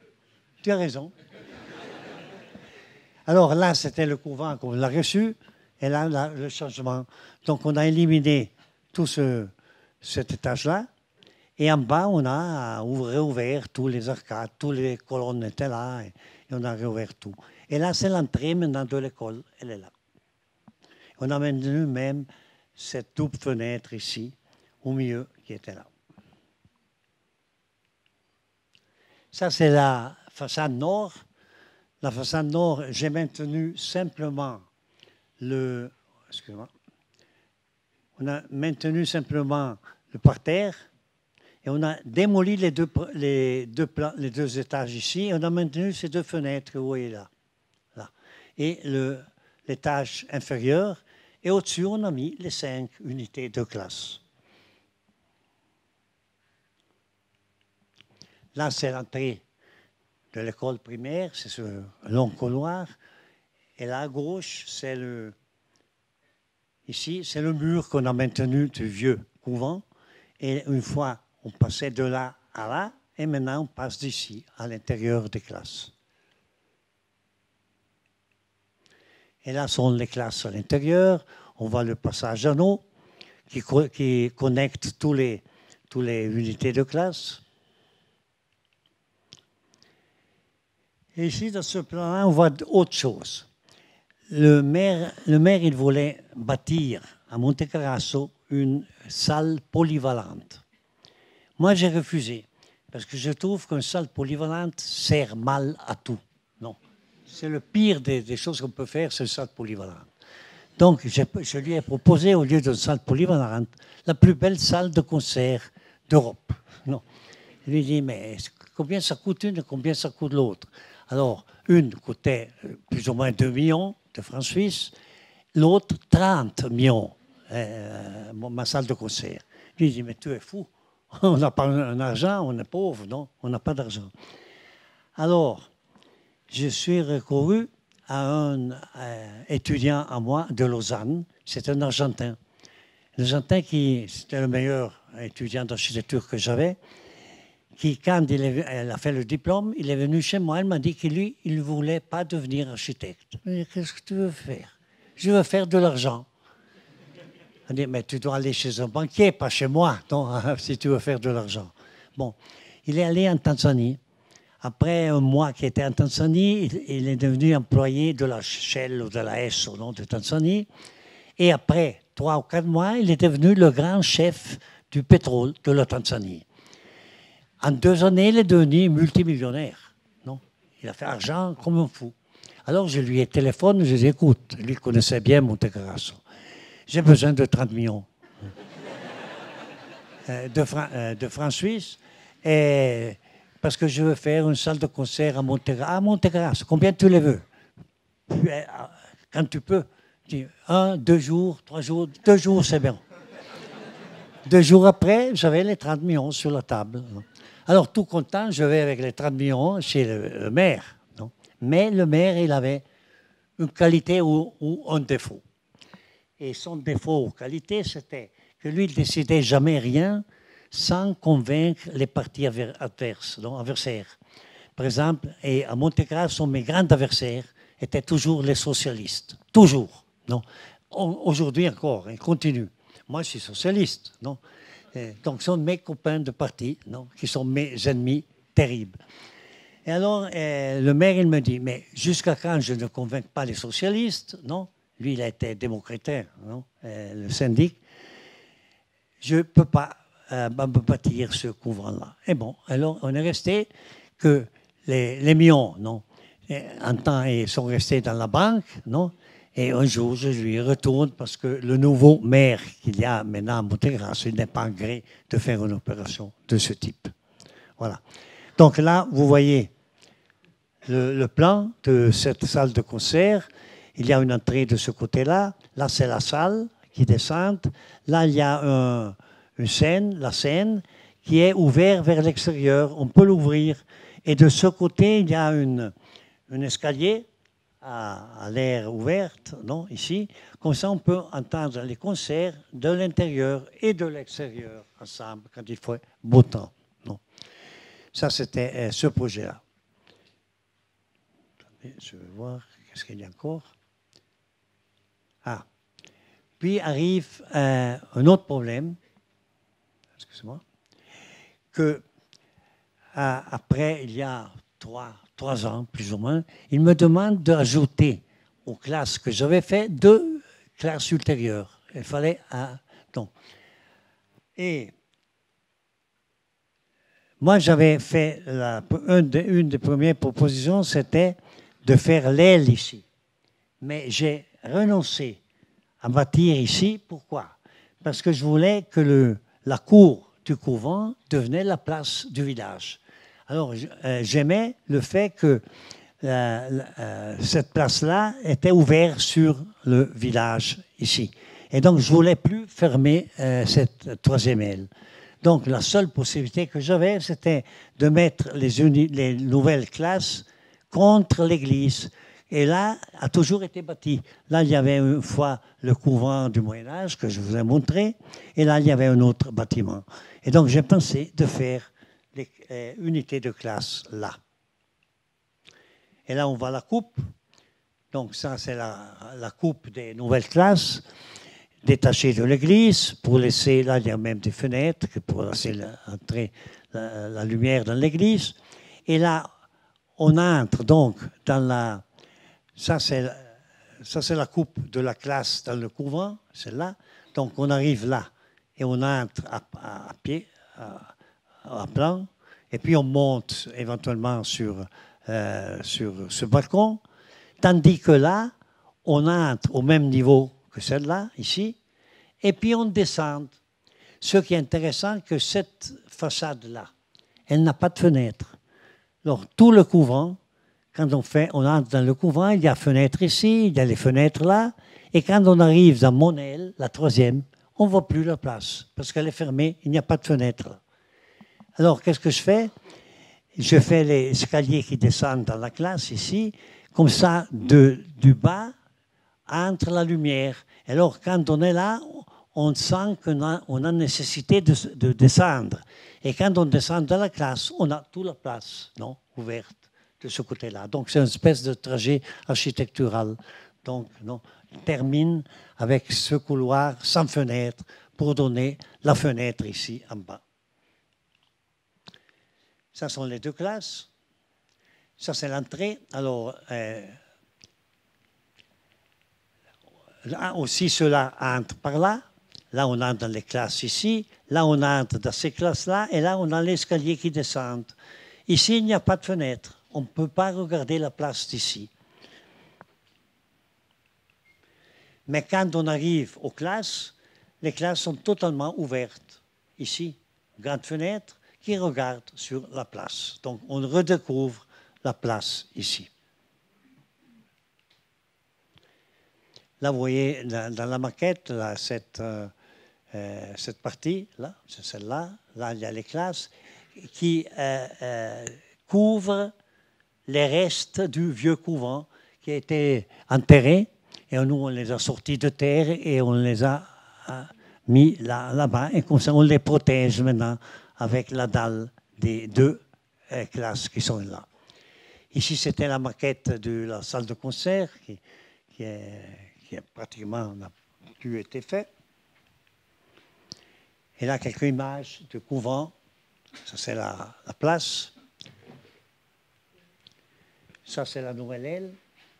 Speaker 3: Tu as raison. Alors là, c'était le couvent qu'on l'a reçu. Et là, le changement. Donc, on a éliminé tout cet étage-là. Et en bas, on a réouvert tous les arcades, toutes les colonnes étaient là. Et on a réouvert tout. Et là, c'est l'entrée maintenant de l'école. Elle est là. On a maintenu même cette double fenêtre ici, au milieu, qui était là. Ça, c'est la façade nord. La façade nord, j'ai maintenu simplement excusez-moi. On a maintenu simplement le parterre et on a démoli les deux étages ici. Et on a maintenu ces deux fenêtres que vous voyez là. Et l'étage inférieur. Et au-dessus, on a mis les 5 unités de classe. Là, c'est l'entrée de l'école primaire, c'est ce long couloir. Et là, à gauche, ici, c'est le mur qu'on a maintenu du vieux couvent. Et une fois, on passait de là à là, et maintenant, on passe d'ici à l'intérieur des classes. Et là sont les classes à l'intérieur. On voit le passage d'anneau qui connecte tous les unités de classe. Et ici, dans ce plan-là, on voit autre chose. Le maire, il voulait bâtir à Montecarrasso une salle polyvalente. Moi, j'ai refusé, parce que je trouve qu'une salle polyvalente sert mal à tout. Non. C'est le pire des choses qu'on peut faire, c'est une salle polyvalente. Donc, je lui ai proposé, au lieu d'une salle polyvalente, la plus belle salle de concert d'Europe. Non. Je lui ai dit, mais combien ça coûte une et combien ça coûte l'autre? Alors, une coûtait plus ou moins 2 millions de francs suisses, l'autre 30 millions, ma salle de concert. Je lui ai dit, mais tu es fou, on n'a pas un argent, on est pauvre, non, on n'a pas d'argent. Alors, je suis recouru à un étudiant à moi de Lausanne, c'est un Argentin. L'Argentin c'était le meilleur étudiant d'architecture que j'avais, qui, quand elle a fait le diplôme, il est venu chez moi, elle m'a dit que lui, il ne voulait pas devenir architecte. Je lui ai dit, qu'est-ce que tu veux faire? Je veux faire de l'argent. Elle dit, mais tu dois aller chez un banquier, pas chez moi, non, si tu veux faire de l'argent. Bon, il est allé en Tanzanie. Après un mois qu'il était en Tanzanie, il est devenu employé de la Shell ou de la Esso, non, de Tanzanie. Et après 3 ou 4 mois, il est devenu le grand chef du pétrole de la Tanzanie. En 2 années, il est devenu multimillionnaire. Non, il a fait argent comme un fou. Alors je lui ai téléphoné, je lui ai dit, écoute, lui connaissait bien Montecarrasso. J'ai besoin de 30 millions de francs suisses. Et parce que je veux faire une salle de concert à Montecarrasso. Combien tu les veux? Quand tu peux. 1, 2 jours, 3 jours. 2 jours, c'est bien. 2 jours après, j'avais les 30 millions sur la table. Alors, tout content, je vais avec les 30 millions chez le maire. Non? Mais le maire, il avait une qualité ou un défaut. Et son défaut ou qualité, c'était que lui, il ne décidait jamais rien sans convaincre les partis adversaires. Par exemple, et à Montecarrasso, mes grands adversaires étaient toujours les socialistes. Toujours. Non? Aujourd'hui encore, ils continuent. Moi, je suis socialiste. Non? Donc, ce sont mes copains de parti, non? Qui sont mes ennemis terribles. Et alors, le maire, il me dit, mais jusqu'à quand je ne convainc pas les socialistes, non? Lui, il a été démocrataire, non? Le syndic. Je ne peux pas bâtir ce couvent-là. Et bon, alors, on est resté que les millions, non? En temps, ils sont restés dans la banque, non? Et un jour, je lui retourne parce que le nouveau maire qu'il y a maintenant à Montecarrasso, il n'est pas en gré de faire une opération de ce type. Voilà. Donc là, vous voyez le plan de cette salle de concert. Il y a une entrée de ce côté-là. Là, c'est la salle qui descend. Là, il y a une scène, la scène, qui est ouverte vers l'extérieur. On peut l'ouvrir. Et de ce côté, il y a un escalier à l'air ouverte, non, ici. Comme ça, on peut entendre les concerts de l'intérieur et de l'extérieur ensemble quand il fait beau temps. Non. Ça, c'était ce projet-là. Je vais voir, qu'est-ce qu'il y a encore? Ah, Puis arrive un autre problème, excusez-moi, que après, il y a 3 ans, plus ou moins, il me demande d'ajouter aux classes que j'avais fait 2 classes ultérieures. Il fallait donc. Et moi, j'avais fait une des premières propositions, c'était de faire l'aile ici. Mais j'ai renoncé à bâtir ici. Pourquoi? Parce que je voulais que la cour du couvent devenait la place du village. Alors, j'aimais le fait que cette place-là était ouverte sur le village ici. Et donc, je ne voulais plus fermer cette 3e aile. Donc, la seule possibilité que j'avais, c'était de mettre les nouvelles classes contre l'église. Et là, a toujours été bâti. Là, il y avait une fois le couvent du Moyen-Âge que je vous ai montré. Et là, il y avait un autre bâtiment. Et donc, j'ai pensé de faire les unités de classe là. Et là, on voit la coupe. Donc, ça, c'est la coupe des nouvelles classes, détachée de l'église, pour laisser, là, il y a même des fenêtres, pour laisser entrer la lumière dans l'église. Et là, on entre donc dans la... Ça, c'est la coupe de la classe dans le couvent, celle-là. Donc, on arrive là, et on entre à pied, à plan, et puis on monte éventuellement sur ce balcon, tandis que là, on entre au même niveau que celle-là, ici, et puis on descend. Ce qui est intéressant, que cette façade-là, elle n'a pas de fenêtre. Alors, tout le couvent, quand on entre dans le couvent, il y a fenêtre ici, il y a les fenêtres là, et quand on arrive dans mon aile, la 3e, on ne voit plus la place, parce qu'elle est fermée, il n'y a pas de fenêtre là. Alors, qu'est-ce que je fais? Je fais les escaliers qui descendent dans la classe ici, comme ça, du bas, entre la lumière. Alors, quand on est là, on sent qu'on a nécessité de descendre. Et quand on descend dans la classe, on a toute la place, non, ouverte de ce côté-là. Donc, c'est une espèce de trajet architectural. Donc, non, on termine avec ce couloir sans fenêtre pour donner la fenêtre ici en bas. Ça sont les 2 classes. Ça, c'est l'entrée. Alors, là aussi, cela entre par là. Là, on entre dans les classes ici. Là, on entre dans ces classes-là. Et là, on a l'escalier qui descend. Ici, il n'y a pas de fenêtre. On ne peut pas regarder la place d'ici. Mais quand on arrive aux classes, les classes sont totalement ouvertes. Ici, grande fenêtre qui regarde sur la place. Donc, on redécouvre la place ici. Là, vous voyez, dans la maquette, là, cette partie, là, c'est celle-là. Là, il y a les classes qui couvrent les restes du vieux couvent qui a été enterré. Et nous, on les a sortis de terre et on les a mis là-bas. Et comme ça, on les protège maintenant avec la dalle des 2 classes qui sont là. Ici, c'était la maquette de la salle de concert qui a pratiquement n'a plus été faite. Et là, quelques images de couvent. Ça, c'est la place. Ça, c'est la nouvelle aile.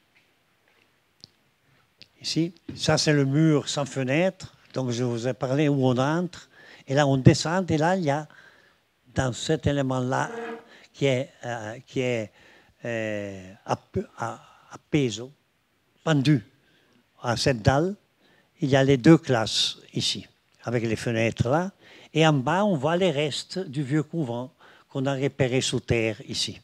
Speaker 3: Ici. Ça, c'est le mur sans fenêtre. Donc, je vous ai parlé où on entre. Et là, on descend. Et là, il y a, dans cet élément-là, qui est à peso, pendu à cette dalle, il y a les 2 classes ici, avec les fenêtres là. Et en bas, on voit les restes du vieux couvent qu'on a repéré sous terre ici.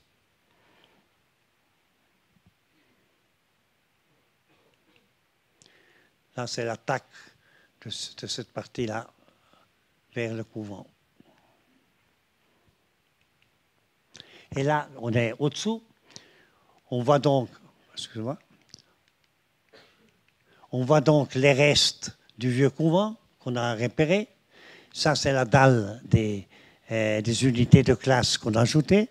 Speaker 3: Là, c'est l'attaque de cette partie-là vers le couvent. Et là, on est au-dessous. On voit donc, excusez-moi, on voit donc les restes du vieux couvent qu'on a repéré. Ça, c'est la dalle des unités de classe qu'on a ajoutées.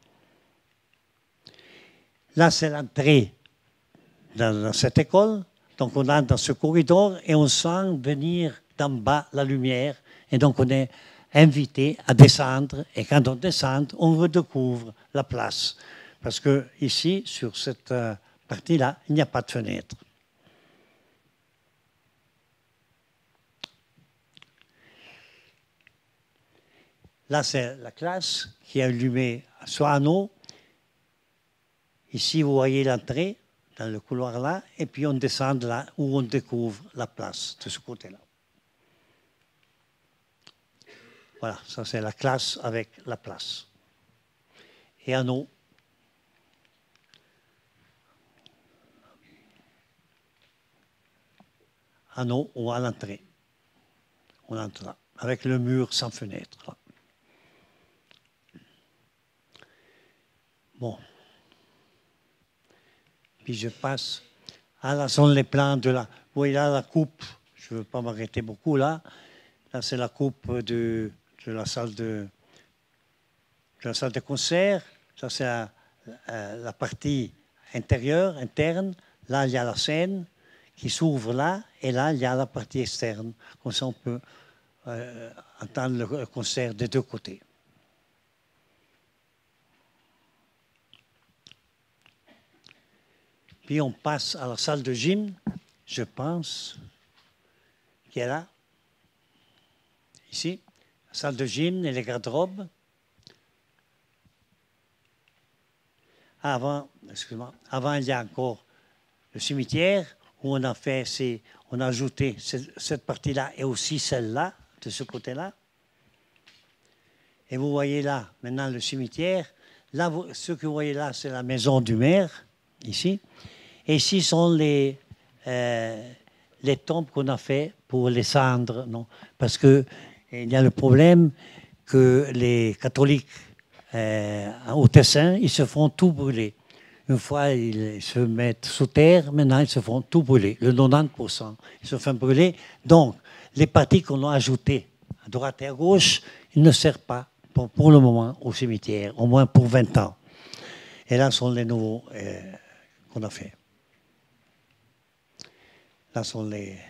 Speaker 3: Là, c'est l'entrée dans cette école. Donc on entre dans ce corridor et on sent venir d'en bas la lumière. Et donc on est invité à descendre. Et quand on descend, on redécouvre la place. Parce que ici, sur cette partie-là, il n'y a pas de fenêtre. Là, c'est la classe qui est allumée soit en haut. Ici, vous voyez l'entrée dans le couloir là. Et puis, on descend là où on découvre la place de ce côté-là. Voilà, ça c'est la classe avec la place. Et en haut, ou à l'entrée. On entre là, avec le mur sans fenêtre. Là. Bon. Puis je passe. Ah, là sont les plans de la. Vous voyez là la coupe. Je ne veux pas m'arrêter beaucoup là. Là, c'est la coupe de la salle de concert. Ça, c'est la partie intérieure, interne. Là, il y a la scène qui s'ouvre là. Et là, il y a la partie externe. Comme ça, on peut entendre le concert des deux côtés. Puis on passe à la salle de gym, je pense, qui est là. Ici, la salle de gym et les garde-robes. Avant, il y a encore le cimetière où on a ajouté cette partie-là et aussi celle-là, de ce côté-là. Et vous voyez là, maintenant, le cimetière. Là, ce que vous voyez là, c'est la maison du maire, ici. Et ici sont les tombes qu'on a fait pour les cendres, non? Parce qu'il y a le problème que les catholiques au Tessin, ils se font tout brûler. Une fois, ils se mettent sous terre, maintenant, ils se font tout brûler. Le 90%, ils se font brûler. Donc, les parties qu'on a ajoutées à droite et à gauche, ils ne servent pas pour le moment au cimetière, au moins pour 20 ans. Et là sont les nouveaux qu'on a fait. Là sont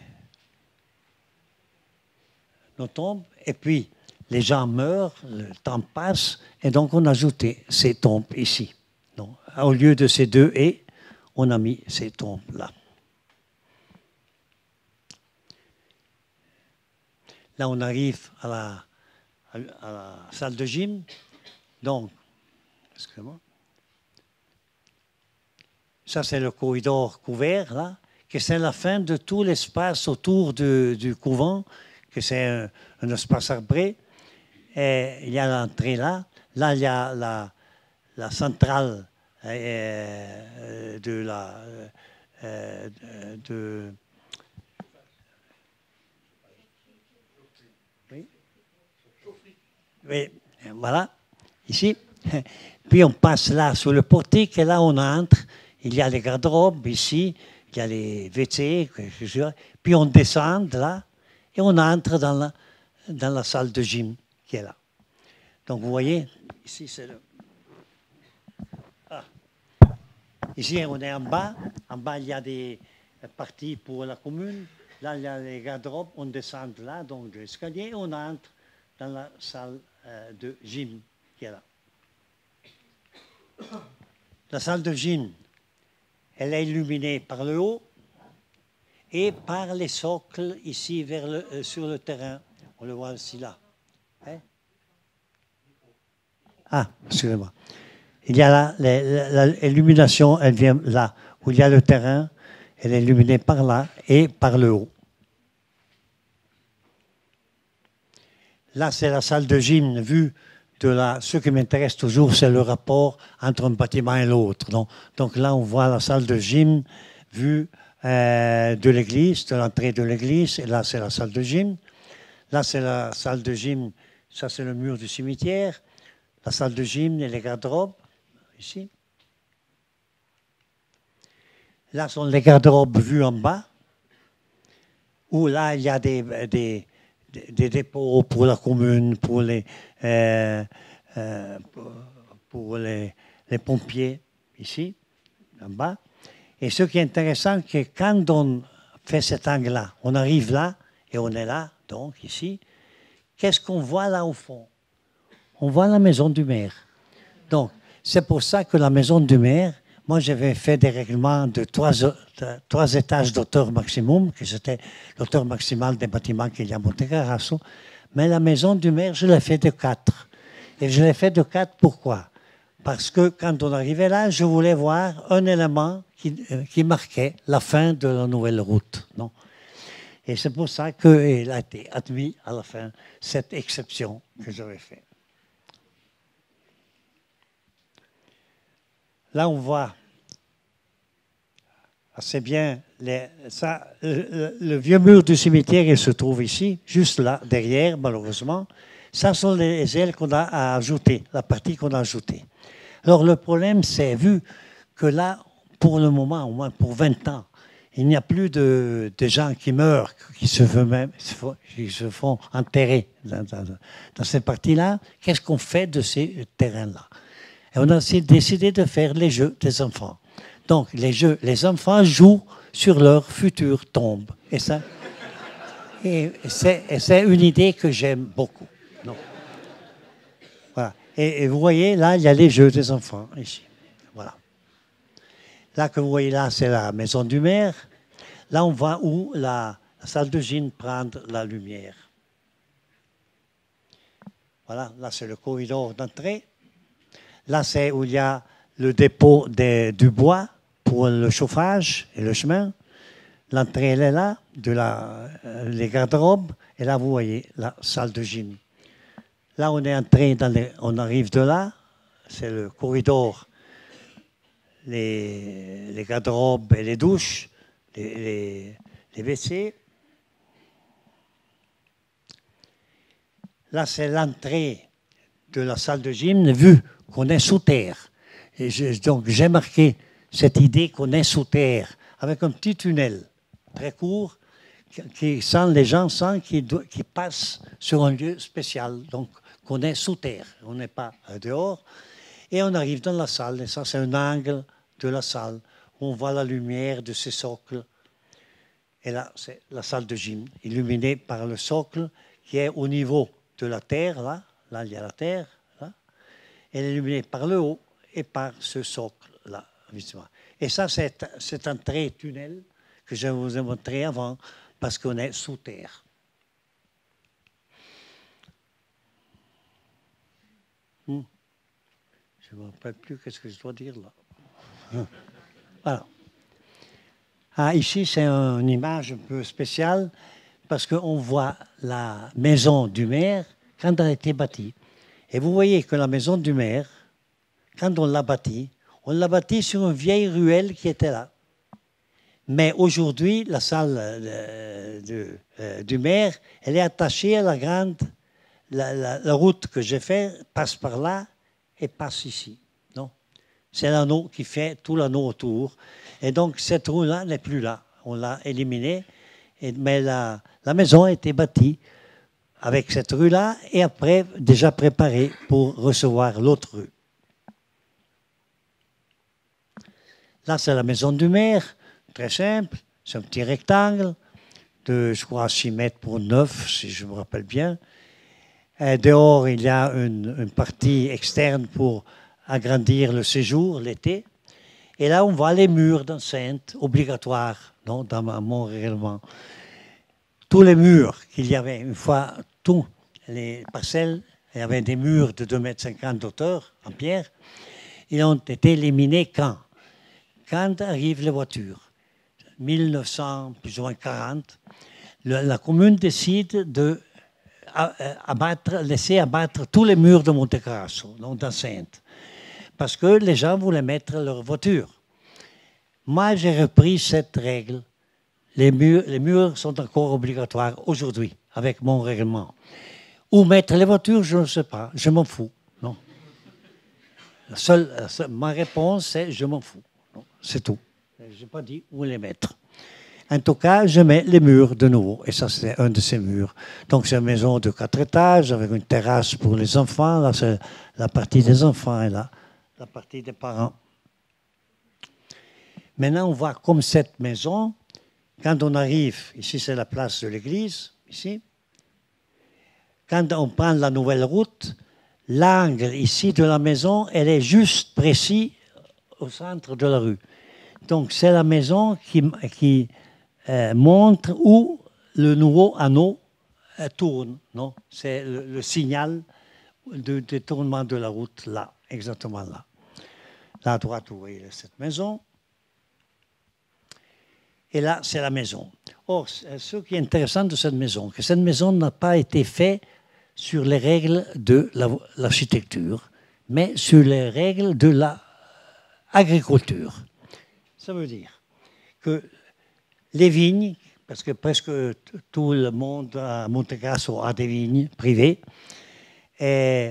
Speaker 3: nos tombes. Et puis, les gens meurent, le temps passe, et donc on a ajouté ces tombes ici. Donc, au lieu de ces deux haies, on a mis ces tombes-là. Là, on arrive à la salle de gym. Donc, excusez-moi. Ça, c'est le corridor couvert, là, que c'est la fin de tout l'espace autour du couvent, que c'est un espace arbré. Et il y a l'entrée là. Là, il y a la centrale de la... Oui, voilà, ici. Puis on passe là sur le portique et là on entre. Il y a les garde-robes ici, il y a les WC, puis on descend là et on entre dans la salle de gym qui est là. Donc vous voyez, ici c'est le... Ah. Ici on est en bas. En bas il y a des parties pour la commune. Là il y a les garde-robes. On descend là, donc de l'escalier, on entre dans la salle de gym qui est là. La salle de gym, elle est illuminée par le haut et par les socles ici sur le terrain. On le voit aussi là. Hein? Ah, excusez-moi. Il y a là, l'illumination, elle vient là, où il y a le terrain, elle est illuminée par là et par le haut. Là, c'est la salle de gym vue ce qui m'intéresse toujours, c'est le rapport entre un bâtiment et l'autre. Donc là, on voit la salle de gym vue de l'église, de l'entrée de l'église, et là, c'est la salle de gym. Là, c'est la salle de gym, ça, c'est le mur du cimetière. La salle de gym et les garde-robes, ici. Là sont les garde-robes vues en bas, où là, il y a des dépôts pour la commune, pour les pompiers, ici, en bas. Et ce qui est intéressant, c'est que quand on fait cet angle-là. On arrive là et on est là, donc ici. Qu'est-ce qu'on voit là au fond? On voit la maison du maire. Donc, c'est pour ça que la maison du maire, moi j'avais fait des règlements de 3 étages d'auteur maximum, que c'était l'auteur maximale des bâtiments qu'il y a à Montecarrasso. Mais la maison du maire, je l'ai fait de 4. Et je l'ai fait de 4, pourquoi? Parce que quand on arrivait là, je voulais voir un élément qui marquait la fin de la nouvelle route. Non? Et c'est pour ça qu'il a été admis à la fin, cette exception que j'avais faite. Là, on voit assez bien le vieux mur du cimetière, il se trouve ici, juste là, derrière, malheureusement. Ça sont les ailes qu'on a ajoutées, la partie qu'on a ajoutée. Alors, le problème, c'est vu que là, pour le moment, au moins pour 20 ans, il n'y a plus de gens qui meurent, qui se font enterrer dans ces parties-là. Qu'est-ce qu'on fait de ces terrains-là? Et on a décidé de faire les jeux des enfants. Donc, les enfants jouent sur leur future tombe. Et c'est une idée que j'aime beaucoup. Non. Voilà. Et vous voyez, là, il y a les jeux des enfants, ici. Voilà. Là, que vous voyez là, c'est la maison du maire. Là, on voit où la salle de gym prend la lumière. Voilà, là, c'est le corridor d'entrée. Là, c'est où il y a le dépôt du bois pour le chauffage et le chemin. L'entrée, elle est là, les garde-robes. Et là, vous voyez la salle de gym. Là, on est entré on arrive de là. C'est le corridor, les garde-robes et les douches, les WC. Là, c'est l'entrée de la salle de gym, vu qu'on est sous terre. Et donc, j'ai marqué cette idée qu'on est sous terre, avec un petit tunnel très court, qui les gens sentent qui passent sur un lieu spécial, donc qu'on est sous terre, on n'est pas dehors. Et on arrive dans la salle, et ça c'est un angle de la salle, où on voit la lumière de ces socles. Et là, c'est la salle de gym, illuminée par le socle qui est au niveau de la terre, là il y a la terre, là. Elle est illuminée par le haut et par ce socle-là, justement. Et ça, c'est un trait tunnel que je vous ai montré avant, parce qu'on est sous terre. Je ne me rappelle plus qu'est-ce que je dois dire là. Voilà. Ici, c'est une image un peu spéciale, parce qu'on voit la maison du maire quand elle a été bâtie. Et vous voyez que la maison du maire, quand on l'a bâtie sur une vieille ruelle qui était là. Mais aujourd'hui, la salle du maire, elle est attachée à la grande... La route que j'ai faite passe par là et passe ici. Non, c'est l'anneau qui fait tout l'anneau autour. Et donc, cette roue-là n'est plus là. On l'a éliminée. Mais la maison a été bâtie avec cette rue-là et après, déjà préparée pour recevoir l'autre rue. Là, c'est la maison du maire. Très simple, c'est un petit rectangle de, je crois, 6 mètres pour 9, si je me rappelle bien. Et dehors, il y a une partie externe pour agrandir le séjour l'été. Et là, on voit les murs d'enceinte obligatoires dans mon règlement. Tous les murs qu'il y avait, une fois, tous les parcelles, il y avait des murs de 2,50 m d'auteur en pierre. Ils ont été éliminés quand arrivent les voitures. 1900, plus ou moins 40, la commune décide de laisser abattre tous les murs de Montecarrasso, d'enceinte, parce que les gens voulaient mettre leurs voitures. Moi, j'ai repris cette règle. Les murs sont encore obligatoires aujourd'hui, avec mon règlement. Où mettre les voitures, je ne sais pas, je m'en fous. Non. Ma réponse, c'est je m'en fous. C'est tout. Je n'ai pas dit où les mettre. En tout cas, je mets les murs de nouveau. Et ça, c'est un de ces murs. Donc, c'est une maison de 4 étages avec une terrasse pour les enfants. Là, c'est la partie des enfants et là, la partie des parents. Maintenant, on voit comme cette maison, quand on arrive, ici c'est la place de l'église, ici, quand on prend la nouvelle route, l'angle ici de la maison, elle est juste précis au centre de la rue. Donc c'est la maison qui montre où le nouveau anneau tourne. Non, c'est le signal de détournement de la route, là, exactement là. Là à droite, vous voyez cette maison. Et là, c'est la maison. Or, ce qui est intéressant de cette maison, que cette maison n'a pas été faite sur les règles de l'architecture, mais sur les règles de l'agriculture. Ça veut dire que les vignes, parce que presque tout le monde à Montegrasso a des vignes privées, et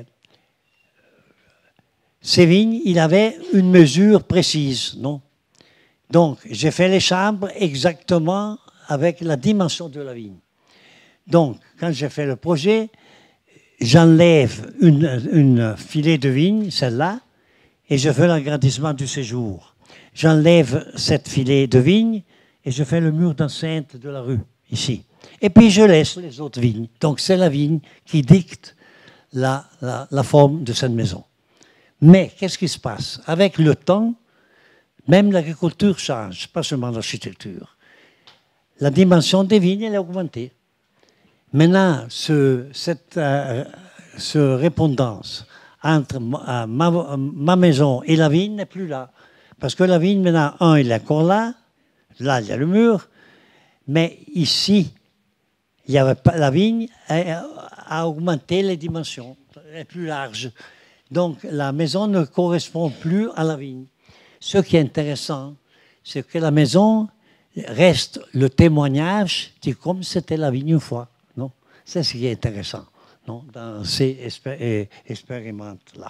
Speaker 3: ces vignes, il avait une mesure précise, non? Donc, j'ai fait les chambres exactement avec la dimension de la vigne. Donc, quand j'ai fait le projet, j'enlève une filet de vigne, celle-là, et je fais l'agrandissement du séjour. J'enlève cette filet de vigne et je fais le mur d'enceinte de la rue, ici. Et puis, je laisse les autres vignes. Donc, c'est la vigne qui dicte la forme de cette maison. Mais, qu'est-ce qui se passe? Avec le temps, même l'agriculture change, pas seulement l'architecture. La dimension des vignes, elle est augmentée. Maintenant, cette répondance entre ma maison et la vigne n'est plus là. Parce que la vigne, maintenant, il est encore là. Là, il y a le mur. Mais ici, il y avait pas, la vigne a augmenté les dimensions. Elle est plus large. Donc, la maison ne correspond plus à la vigne. Ce qui est intéressant, c'est que la maison reste le témoignage de comme c'était la vigne une fois. Non? C'est ce qui est intéressant, non? Dans ces expériments-là.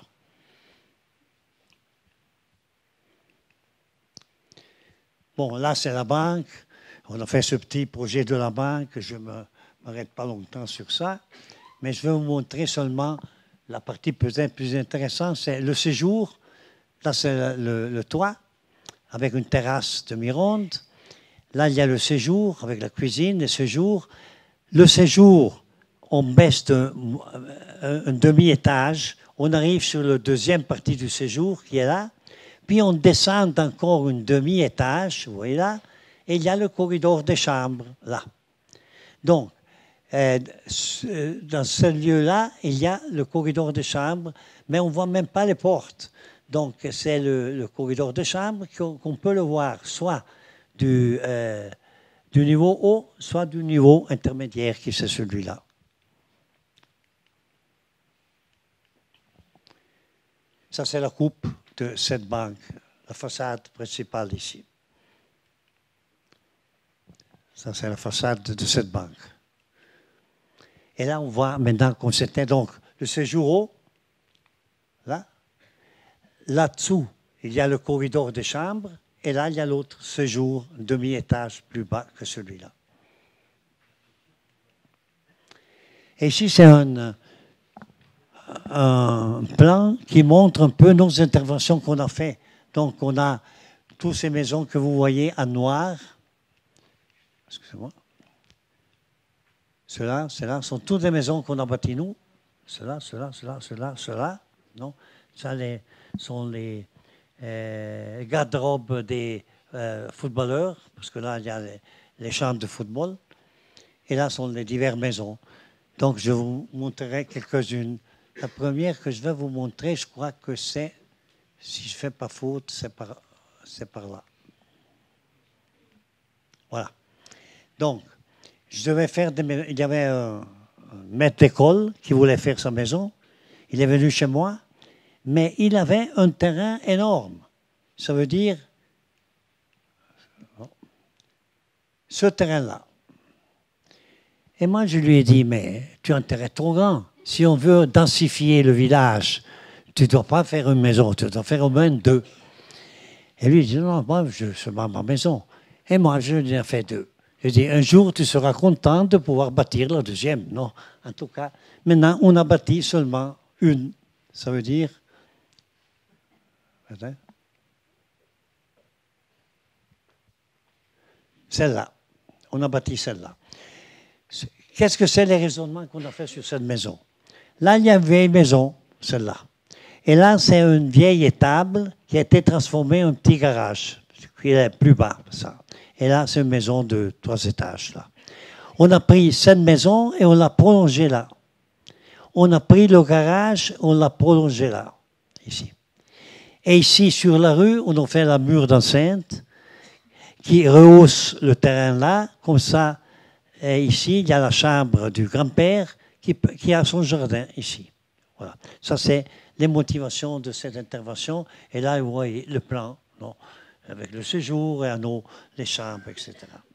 Speaker 3: Bon, là, c'est la banque. On a fait ce petit projet de la banque. Je ne m'arrête pas longtemps sur ça. Mais je vais vous montrer seulement la partie peut-être plus intéressante, c'est le séjour. Là, c'est le toit, avec une terrasse demi-ronde. Là, il y a le séjour, avec la cuisine, le séjour. Le séjour, on baisse un demi-étage. On arrive sur la deuxième partie du séjour, qui est là. Puis, on descend encore une demi-étage, vous voyez là. Et il y a le corridor des chambres, là. Donc, dans ce lieu-là, il y a le corridor des chambres, mais on ne voit même pas les portes. Donc, c'est le corridor de chambre qu'on peut le voir, soit du niveau haut, soit du niveau intermédiaire, qui c'est celui-là. Ça, c'est la coupe de cette banque, la façade principale ici. Ça, c'est la façade de cette banque. Et là, on voit maintenant qu'on s'était donc le séjour haut, là. Là-dessous, il y a le corridor des chambres, et là, il y a l'autre séjour, demi-étage plus bas que celui-là. Et ici, c'est un plan qui montre un peu nos interventions qu'on a fait. Donc, on a toutes ces maisons que vous voyez en noir. Excusez-moi. Ceux-là sont toutes les maisons qu'on a bâties nous. Ceux-là. Non, ça sont les garde-robes des footballeurs, parce que là, il y a les champs de football. Et là sont les diverses maisons. Donc, je vous montrerai quelques-unes. La première que je vais vous montrer, je crois que c'est, si je ne fais pas faute, c'est par là. Voilà. Donc, je devais faire il y avait un maître d'école qui voulait faire sa maison. Il est venu chez moi, mais il avait un terrain énorme. Ça veut dire ce terrain-là. Et moi, je lui ai dit, mais tu as un terrain trop grand. Si on veut densifier le village, tu ne dois pas faire une maison, tu dois faire au moins deux. Et lui, il dit, non, moi, je fais ma maison. Et moi, je lui ai fait deux. Je dis, un jour, tu seras content de pouvoir bâtir la deuxième. Non, en tout cas, maintenant, on a bâti seulement une. Ça veut dire... Celle-là. on a bâti celle-là. Qu'est-ce que c'est les raisonnements qu'on a fait sur cette maison? Là, il y a une vieille maison, celle-là. Et là, c'est une vieille étable qui a été transformée en petit garage, qui est plus bas, ça. Et là, c'est une maison de 3 étages, là. On a pris cette maison et on l'a prolongée là. On a pris le garage, on l'a prolongé là, ici. Et ici, sur la rue, on a fait la mur d'enceinte qui rehausse le terrain là, comme ça. Et ici, il y a la chambre du grand-père qui a son jardin ici. Voilà. Ça, c'est les motivations de cette intervention. Et là, vous voyez le plan, non, avec le séjour et les chambres, etc.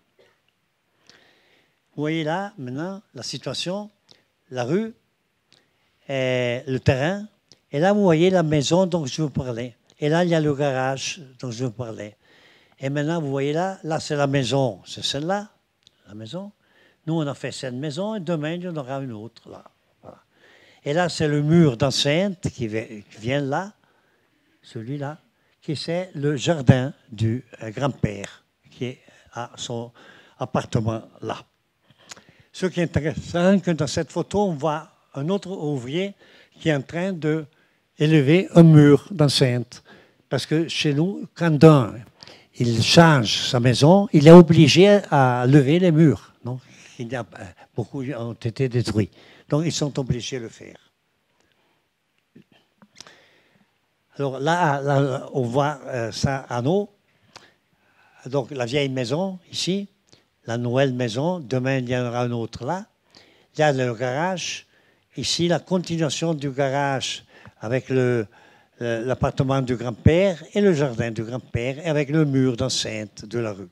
Speaker 3: Vous voyez là, maintenant, la situation, la rue, et le terrain. Et là, vous voyez la maison dont je vous parlais. Et là, il y a le garage dont je vous parlais. Et maintenant, vous voyez là, c'est la maison. C'est celle-là, la maison. Nous, on a fait cette maison et demain, il y en aura une autre là. Voilà. Et là, c'est le mur d'enceinte qui vient là, celui-là, qui c'est le jardin du grand-père qui est à son appartement là. Ce qui est intéressant, que dans cette photo, on voit un autre ouvrier qui est en train d'élever un mur d'enceinte. Parce que chez nous, quand il change sa maison, il est obligé à lever les murs. Non? Beaucoup ont été détruits. Donc, ils sont obligés de le faire. Alors là on voit ça en haut. Donc, la vieille maison, ici. La nouvelle maison. Demain, il y en aura une autre là. Il y a le garage. Ici, la continuation du garage avec l'appartement du grand-père et le jardin du grand-père et avec le mur d'enceinte de la rue.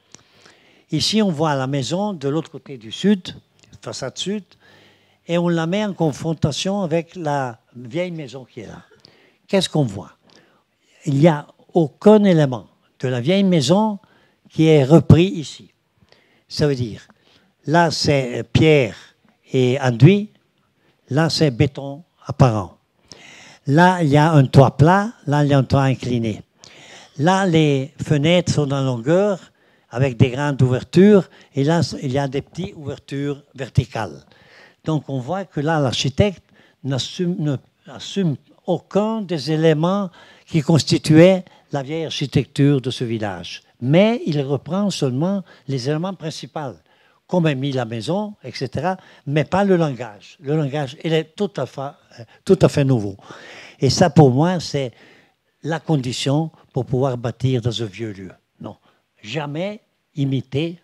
Speaker 3: Ici, on voit la maison de l'autre côté du sud, façade sud, et on la met en confrontation avec la vieille maison qui est là. Qu'est-ce qu'on voit? Il n'y a aucun élément de la vieille maison qui est repris ici. Ça veut dire, là c'est pierre et enduit, là c'est béton apparent. Là, il y a un toit plat, là, il y a un toit incliné. Là, les fenêtres sont en longueur, avec des grandes ouvertures, et là, il y a des petites ouvertures verticales. Donc, on voit que là, l'architecte n'assume aucun des éléments qui constituaient la vieille architecture de ce village. Mais il reprend seulement les éléments principaux, comme est mis la maison, etc., mais pas le langage. Le langage, il est tout à fait nouveau. Et ça, pour moi, c'est la condition pour pouvoir bâtir dans un vieux lieu. Non. Jamais imiter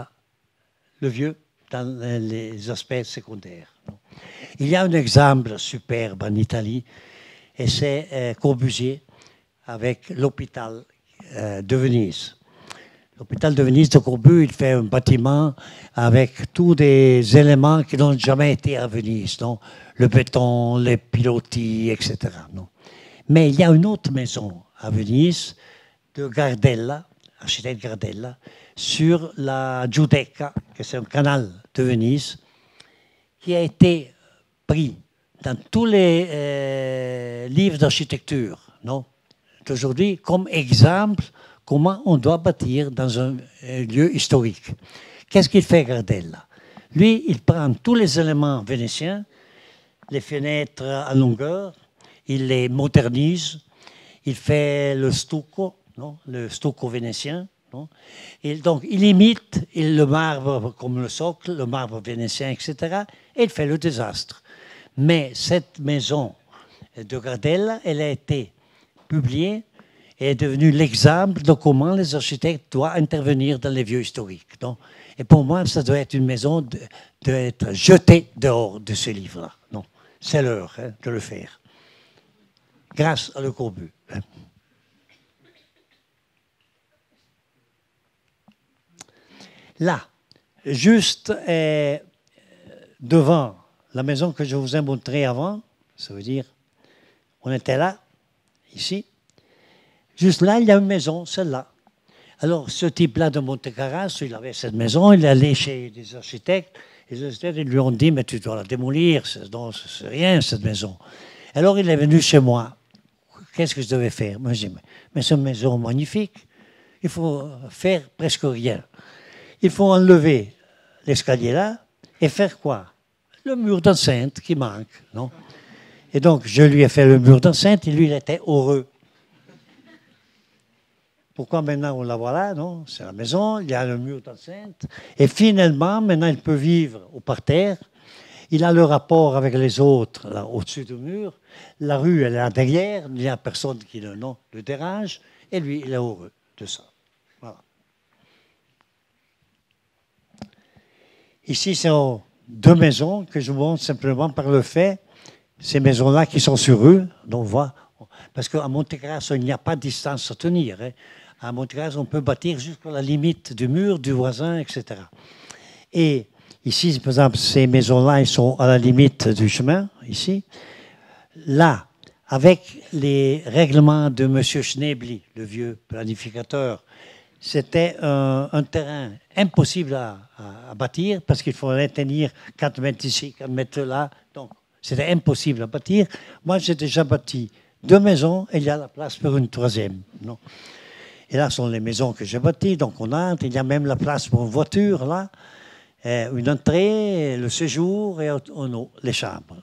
Speaker 3: le vieux dans les aspects secondaires. Non. Il y a un exemple superbe en Italie, et c'est Corbusier avec l'hôpital de Venise. L'hôpital de Venise de Corbu, il fait un bâtiment avec tous des éléments qui n'ont jamais été à Venise. Non. Le béton, les pilotis, etc. Non. Mais il y a une autre maison à Venise de Gardella, architecte Gardella, sur la Giudecca, que c'est un canal de Venise, qui a été pris dans tous les livres d'architecture, non, d'aujourd'hui, comme exemple comment on doit bâtir dans un lieu historique. Qu'est-ce qu'il fait Gardella? Lui, il prend tous les éléments vénitiens, les fenêtres à longueur, il les modernise, il fait le stucco, non, le stucco vénitien. Non, et donc, il imite le marbre comme le socle, le marbre vénitien, etc. Et il fait le désastre. Mais cette maison de Gardella, elle a été publiée et est devenue l'exemple de comment les architectes doivent intervenir dans les lieux historiques. Non. Et pour moi, ça doit être une maison d'être jetée dehors de ce livre-là. Non, c'est l'heure de le faire. Grâce à Le Corbu. Là, juste devant la maison que je vous ai montrée avant, ça veut dire, on était là, ici. Juste là, il y a une maison, celle-là. Alors, ce type-là de Montecaras, il avait cette maison, il est allé chez des architectes, et les architectes ils lui ont dit, mais tu dois la démolir, c'est rien cette maison. Alors, il est venu chez moi. Qu'est-ce que je devais faire? Moi, j'ai dit, mais c'est une maison magnifique, il faut faire presque rien. il faut enlever l'escalier là et faire quoi? Le mur d'enceinte qui manque, non? Et donc, je lui ai fait le mur d'enceinte et lui, il était heureux. Pourquoi maintenant on la voit là, non? C'est la maison, il y a le mur d'enceinte. Et finalement, maintenant, il peut vivre au parterre. Il a le rapport avec les autres, là, au-dessus du mur. La rue, elle est là derrière. Il n'y a personne qui le dérange. Et lui, il est heureux de ça. Voilà. Ici, ce sont deux maisons que je vous montre simplement par le fait. Ces maisons-là qui sont sur eux, on voit. Parce qu'à Montecarrasso, il n'y a pas de distance à tenir. Hein. À Montecarrasso, on peut bâtir jusqu'à la limite du mur, du voisin, etc. Et ici, par exemple, ces maisons-là, elles sont à la limite du chemin, ici. Là, avec les règlements de M. Schnebly, le vieux planificateur, c'était un terrain impossible à bâtir parce qu'il fallait tenir 4 mètres ici, 4 mètres là. Donc, c'était impossible à bâtir. Moi, j'ai déjà bâti 2 maisons et il y a la place pour une 3e. Non. Et là, ce sont les maisons que j'ai bâties. Donc, on entre. Il y a même la place pour une voiture, là. Une entrée, le séjour et les chambres.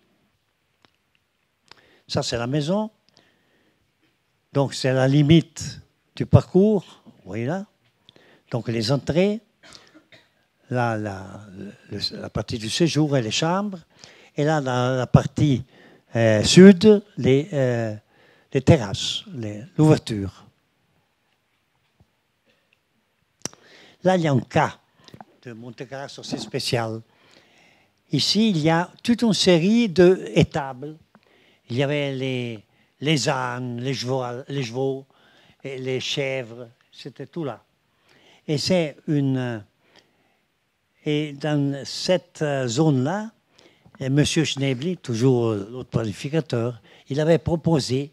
Speaker 3: Ça, c'est la maison. Donc, c'est la limite du parcours. Vous voyez là. Donc, les entrées, là, la partie du séjour et les chambres. Et là, dans la partie sud, les terrasses, l'ouverture. Là, il y a un cas de Montecarrasso assez spécial. Ici, il y a toute une série d'étables. Il y avait les ânes, les chevaux, et les chèvres, c'était tout là. Et et dans cette zone-là, M. Schnebly, toujours l'autre planificateur, il avait proposé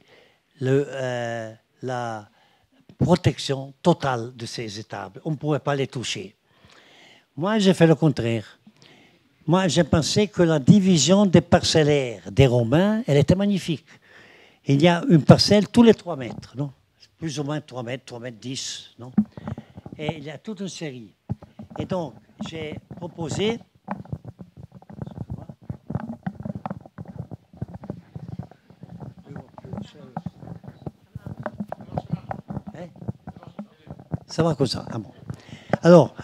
Speaker 3: la protection totale de ces étables. On ne pouvait pas les toucher. Moi, j'ai fait le contraire. Moi, j'ai pensé que la division des parcellaires des Romains, elle était magnifique. Il y a une parcelle tous les 3 mètres, non? Plus ou moins 3 mètres 10, non? Et il y a toute une série. Et donc, j'ai proposé... Ça va comme ça. Ah bon. Alors,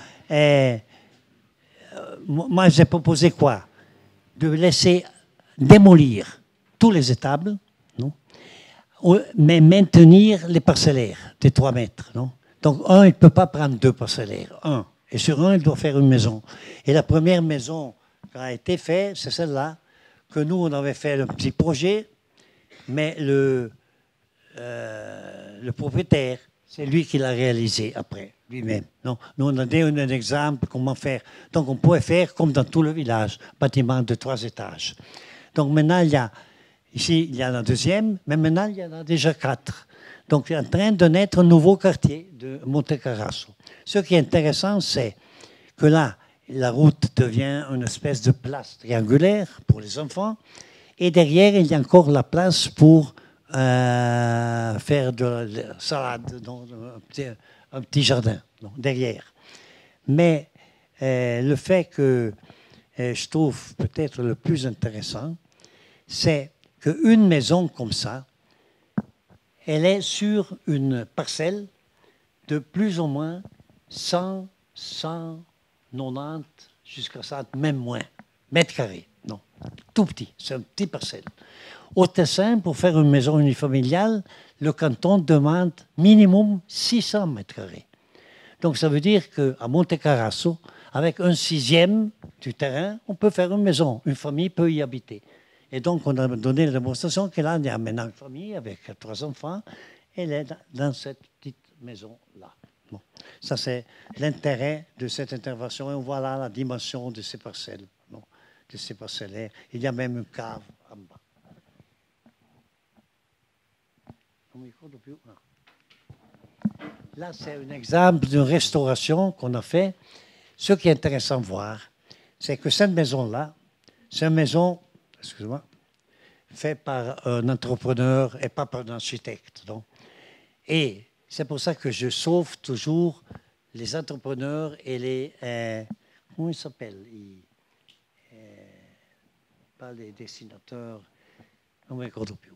Speaker 3: moi, j'ai proposé quoi? De laisser démolir tous les étables, non? Mais maintenir les parcellaires des 3 mètres. Non? Donc, il ne peut pas prendre 2 parcellaires. Et sur un, il doit faire une maison. Et la première maison qui a été faite, c'est celle-là, que nous, on avait fait un petit projet, mais le propriétaire, c'est lui qui l'a réalisé après, lui-même. Nous, on a donné un exemple comment faire. Donc, on pouvait faire comme dans tout le village, bâtiment de 3 étages. Donc, maintenant, ici, il y a la 2e, mais maintenant, il y en a déjà 4. Donc, il est en train de naître un nouveau quartier de Montecarrasso. Ce qui est intéressant, c'est que là, la route devient une espèce de place triangulaire pour les enfants. Et derrière, il y a encore la place pour faire de la salade, donc un petit jardin derrière. Mais le fait que je trouve peut-être le plus intéressant, c'est qu'une maison comme ça, elle est sur une parcelle de plus ou moins 100, 190, jusqu'à ça, même moins, mètres carrés. Non, tout petit, c'est une petite parcelle. Au Tessin, pour faire une maison unifamiliale, le canton demande minimum 600 mètres carrés. Donc ça veut dire qu'à Montecarrasso, avec 1/6 du terrain, on peut faire une maison. Une famille peut y habiter. Et donc on a donné la démonstration que là, il y a maintenant une famille avec 3 enfants. Elle est dans cette petite maison-là. Bon. Ça, c'est l'intérêt de cette intervention. Et on voit là la dimension de ces parcelles, de ces parcellaires. Il y a même une cave en bas. Là, c'est un exemple d'une restauration qu'on a fait. Ce qui est intéressant de voir, c'est que cette maison-là, c'est une maison, excusez-moi, faite par un entrepreneur et pas par un architecte. Donc. Et c'est pour ça que je sauve toujours les entrepreneurs et les... comment ils s'appellent? Pas les dessinateurs. Non, mais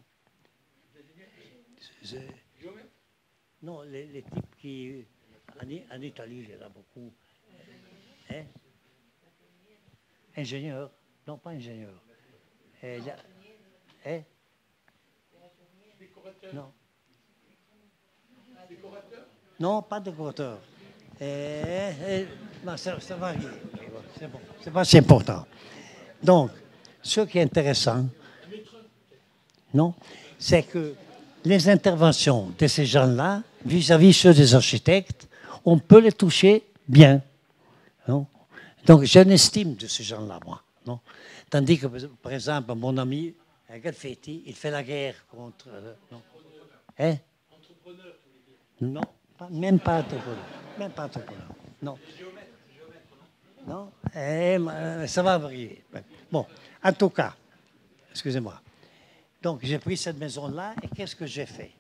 Speaker 3: non, les types qui... En Italie, il y en a beaucoup. Hein? Ingénieurs? Non, pas ingénieurs. Hein? Non. Non, pas décorateur. Ça va arriver. C'est bon. C'est pas si important. Donc, ce qui est intéressant, non, c'est que les interventions de ces gens-là, vis-à-vis ceux des architectes, on peut les toucher bien. Non? Donc, j'ai une estime de ces gens-là, moi. Non? Tandis que, par exemple, mon ami Galfetti, il fait la guerre contre... non. Hein? Non, même pas entrepreneur. Même pas entrepreneur. Non. Non? Ça va varier. Bon, en tout cas, excusez-moi. Donc, j'ai pris cette maison-là et qu'est-ce que j'ai fait?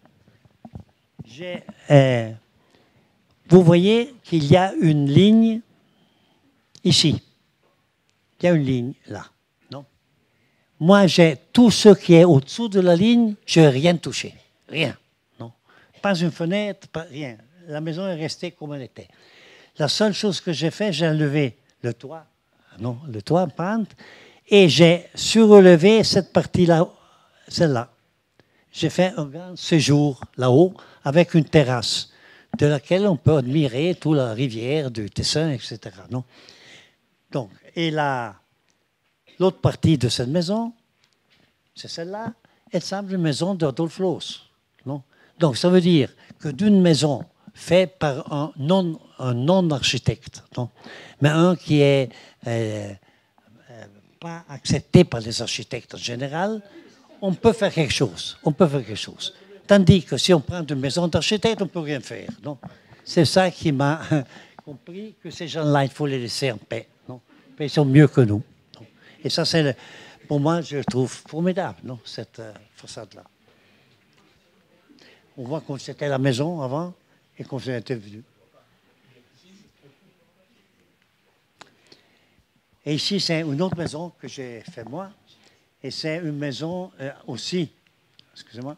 Speaker 3: Vous voyez qu'il y a une ligne ici. Il y a une ligne là. Non? Moi, j'ai tout ce qui est au-dessous de la ligne, je n'ai rien touché. Rien. Non? Pas une fenêtre, pas rien. La maison est restée comme elle était. La seule chose que j'ai fait, j'ai enlevé le toit, non, le toit en pente, et j'ai surélevé cette partie-là, celle-là. J'ai fait un grand séjour là-haut avec une terrasse de laquelle on peut admirer toute la rivière du Tessin, etc. Non? Donc, et l'autre partie de cette maison, c'est celle-là, elle semble une maison d'Adolphe Loos. Non? Donc, ça veut dire que d'une maison faite par un non-architecte, non? Mais un qui est pas accepté par les architectes en général, on peut faire quelque chose. On peut faire quelque chose. Tandis que si on prend une maison d'architecte, on ne peut rien faire. Non? C'est ça qui m'a compris que ces gens-là, il faut les laisser en paix. Non? Ils sont mieux que nous. Non? Et ça, c'est pour moi, je le trouve formidable, non? Cette façade-là. On voit comme c'était la maison avant et qu'on était venu. Et ici, c'est une autre maison que j'ai fait moi. Et c'est une maison aussi, excusez-moi,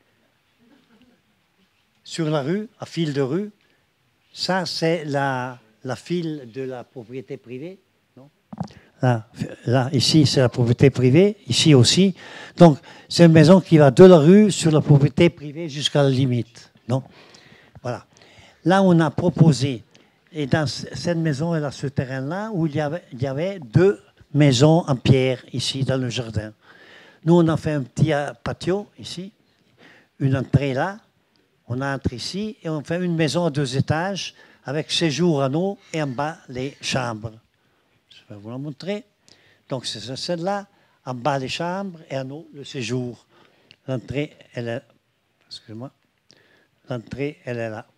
Speaker 3: sur la rue, à fil de rue. Ça, c'est la file de la propriété privée. Non? Là, ici, c'est la propriété privée. Ici aussi. Donc, c'est une maison qui va de la rue sur la propriété privée jusqu'à la limite. Non? Voilà. Là, on a proposé, et dans cette maison et dans ce terrain-là, où il y avait 2 maisons en pierre, ici, dans le jardin. Nous, on a fait un petit patio, ici, une entrée là, on entre ici, et on fait une maison à 2 étages, avec séjour en haut, et en bas, les chambres. Je vais vous la montrer. Donc, c'est celle-là, en bas, les chambres, et en haut, le séjour. L'entrée, elle est... Excusez-moi. L'entrée, elle est là.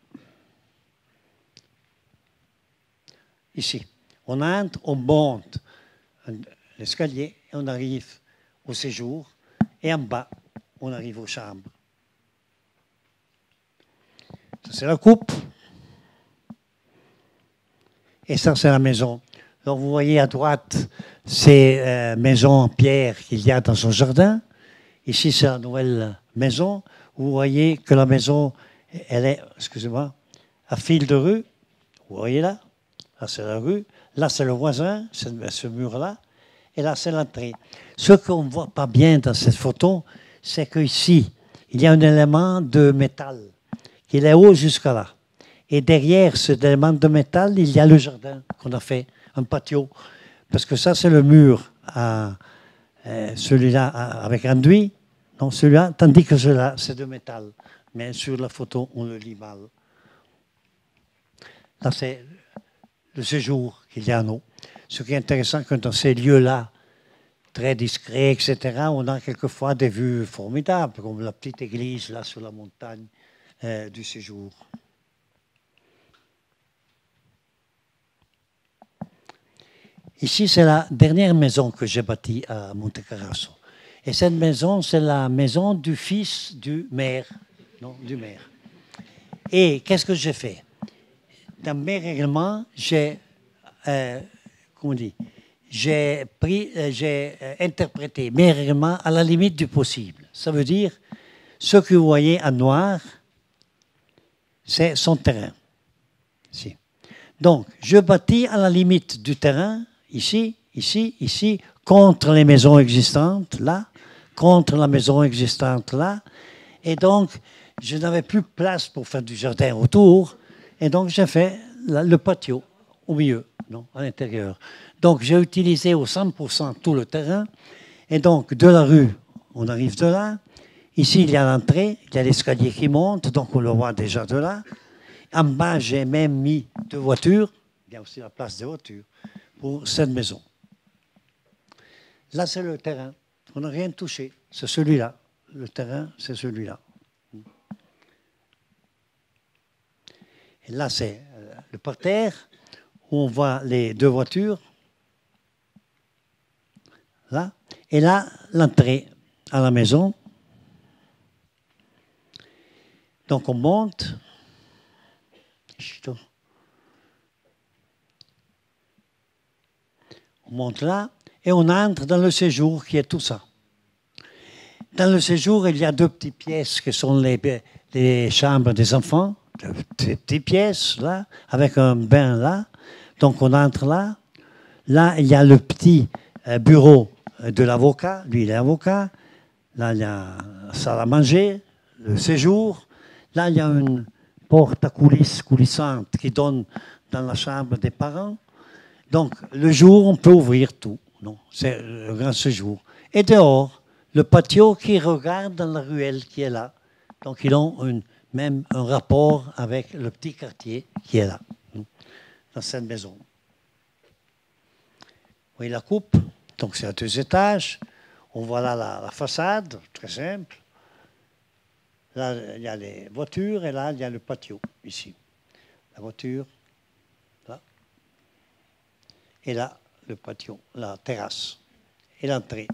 Speaker 3: Ici. On entre, on monte l'escalier et on arrive au séjour. Et en bas, on arrive aux chambres. Ça, c'est la coupe. Et ça, c'est la maison. Donc, vous voyez à droite ces maisons en pierre qu'il y a dans son jardin. Ici, c'est la nouvelle maison. Vous voyez que la maison, elle est, excusez-moi, à fil de rue. Vous voyez là? Là, c'est la rue. Là, c'est le voisin, ce mur-là. Et là, c'est l'entrée. Ce qu'on ne voit pas bien dans cette photo, c'est qu'ici, il y a un élément de métal qui est haut jusqu'à là. Et derrière cet élément de métal, il y a le jardin qu'on a fait, un patio. Parce que ça, c'est le mur, celui-là avec enduit. Non, celui-là, tandis que celui-là, c'est de métal. Mais sur la photo, on le lit mal. Là, c'est le séjour qu'il y a en eau. Ce qui est intéressant, que dans ces lieux-là, très discrets, etc., on a quelquefois des vues formidables, comme la petite église, là, sur la montagne du séjour. Ici, c'est la dernière maison que j'ai bâtie à Montecarrasso. Et cette maison, c'est la maison du fils du maire. Non, du maire. Et qu'est-ce que j'ai fait? dans mes règlements, j'ai, comment on dit, j'ai interprété mes règlements à la limite du possible. Ça veut dire, ce que vous voyez en noir, c'est son terrain. Ici. Donc, je bâtis à la limite du terrain, ici, ici, ici, contre les maisons existantes, là, contre la maison existante, là. Et donc, je n'avais plus de place pour faire du jardin autour. Et donc, j'ai fait le patio au milieu, non, à l'intérieur. Donc, j'ai utilisé au 100% tout le terrain. Et donc, de la rue, on arrive de là. Ici, il y a l'entrée, il y a l'escalier qui monte, donc on le voit déjà de là. En bas, j'ai même mis 2 voitures. Il y a aussi la place des voitures pour cette maison. Là, c'est le terrain. On n'a rien touché. C'est celui-là. Le terrain, c'est celui-là. Et là, c'est le parterre où on voit les 2 voitures. Là. Et là, l'entrée à la maison. Donc, on monte. On monte là et on entre dans le séjour qui est tout ça. Dans le séjour, il y a 2 petites pièces qui sont les chambres des enfants. 2 petites pièces là, avec un bain là. Donc on entre là. Là, il y a le petit bureau de l'avocat. Lui, il est avocat. Là, il y a la salle à manger, le séjour. Là, il y a une porte à coulisses coulissante qui donne dans la chambre des parents. Donc, le jour, on peut ouvrir tout. Non, c'est le grand séjour. Et dehors, le patio qui regarde dans la ruelle qui est là. Donc, ils ont même un rapport avec le petit quartier qui est là, dans cette maison. Vous voyez la coupe? Donc, c'est à 2 étages. On voit là la façade, très simple. Là, il y a les voitures et là, il y a le patio, ici. La voiture, là. Et là, le patio, la terrasse et l'entrée.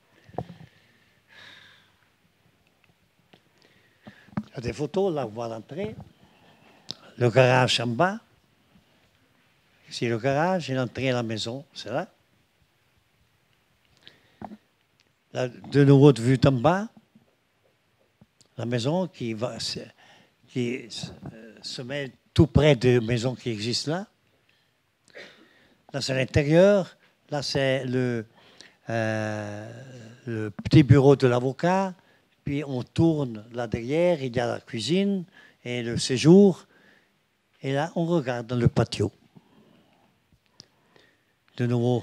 Speaker 3: Il y a des photos, là, on voit l'entrée. Le garage en bas. Ici, le garage et l'entrée à la maison, c'est là. Là, de nouveau, de vue d'en bas. La maison qui se met tout près des maisons qui existent là. Là, c'est l'intérieur. Là, c'est le petit bureau de l'avocat. Puis, on tourne là derrière. Il y a la cuisine et le séjour. Et là, on regarde dans le patio. De nouveau,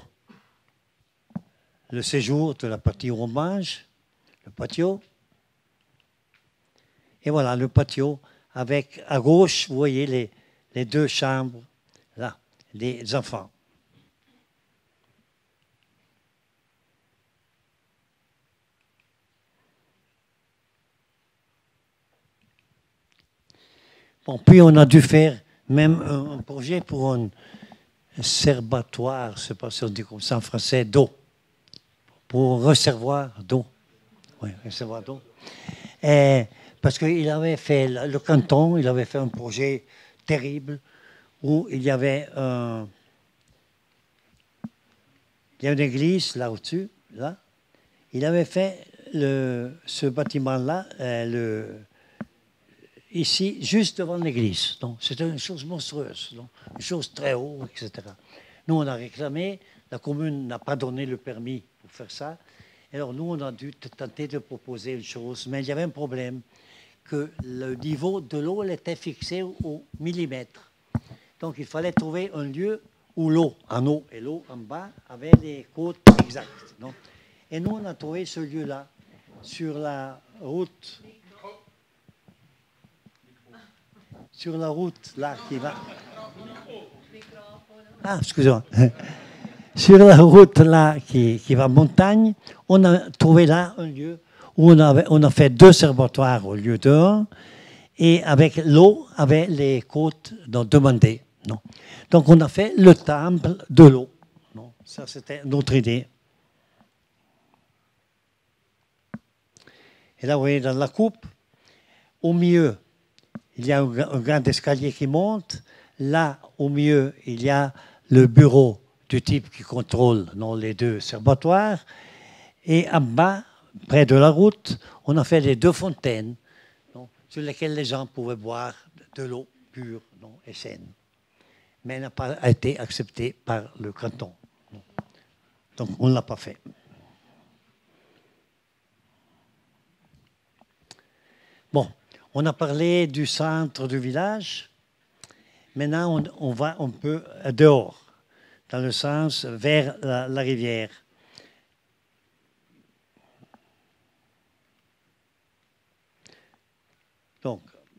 Speaker 3: le séjour de la partie où on mange. Le patio. Et voilà, le patio, avec à gauche, vous voyez les 2 chambres, là, les enfants. Bon, puis on a dû faire même un projet pour un serbatoire, je ne sais pas si on dit comme ça en français, d'eau, pour un réservoir d'eau. Oui, réservoir d'eau. Parce qu'il avait fait, le canton, il avait fait un projet terrible où il y avait une église là au-dessus, là. Il avait fait ce bâtiment-là, ici, juste devant l'église. Donc, c'était une chose monstrueuse, donc, une chose très haute, etc. Nous, on a réclamé, la commune n'a pas donné le permis pour faire ça. Alors, nous, on a dû tenter de proposer une chose, mais il y avait un problème, que le niveau de l'eau était fixé au millimètre. Donc, il fallait trouver un lieu où l'eau en haut et l'eau en bas avaient les côtes exactes. Non? Et nous, on a trouvé ce lieu-là, sur la route. Sur la route, là, qui va... Ah, excusez-moi. Sur la route, là, qui va en montagne, on a trouvé là un lieu où on a fait 2 serbotoires au lieu d'1, et avec l'eau, avec les côtes demandées. Non. Donc, on a fait le temple de l'eau. Non. Ça, c'était notre idée. Et là, vous voyez, dans la coupe, au milieu, il y a un grand escalier qui monte. Là, au milieu, il y a le bureau du type qui contrôle les deux observatoires. Et en bas, près de la route, on a fait les deux fontaines sur lesquelles les gens pouvaient boire de l'eau pure et saine. Mais elle n'a pas été acceptée par le canton. Donc, on ne l'a pas fait. Bon, on a parlé du centre du village. Maintenant, on peut dehors, dans le sens vers la rivière. Donc,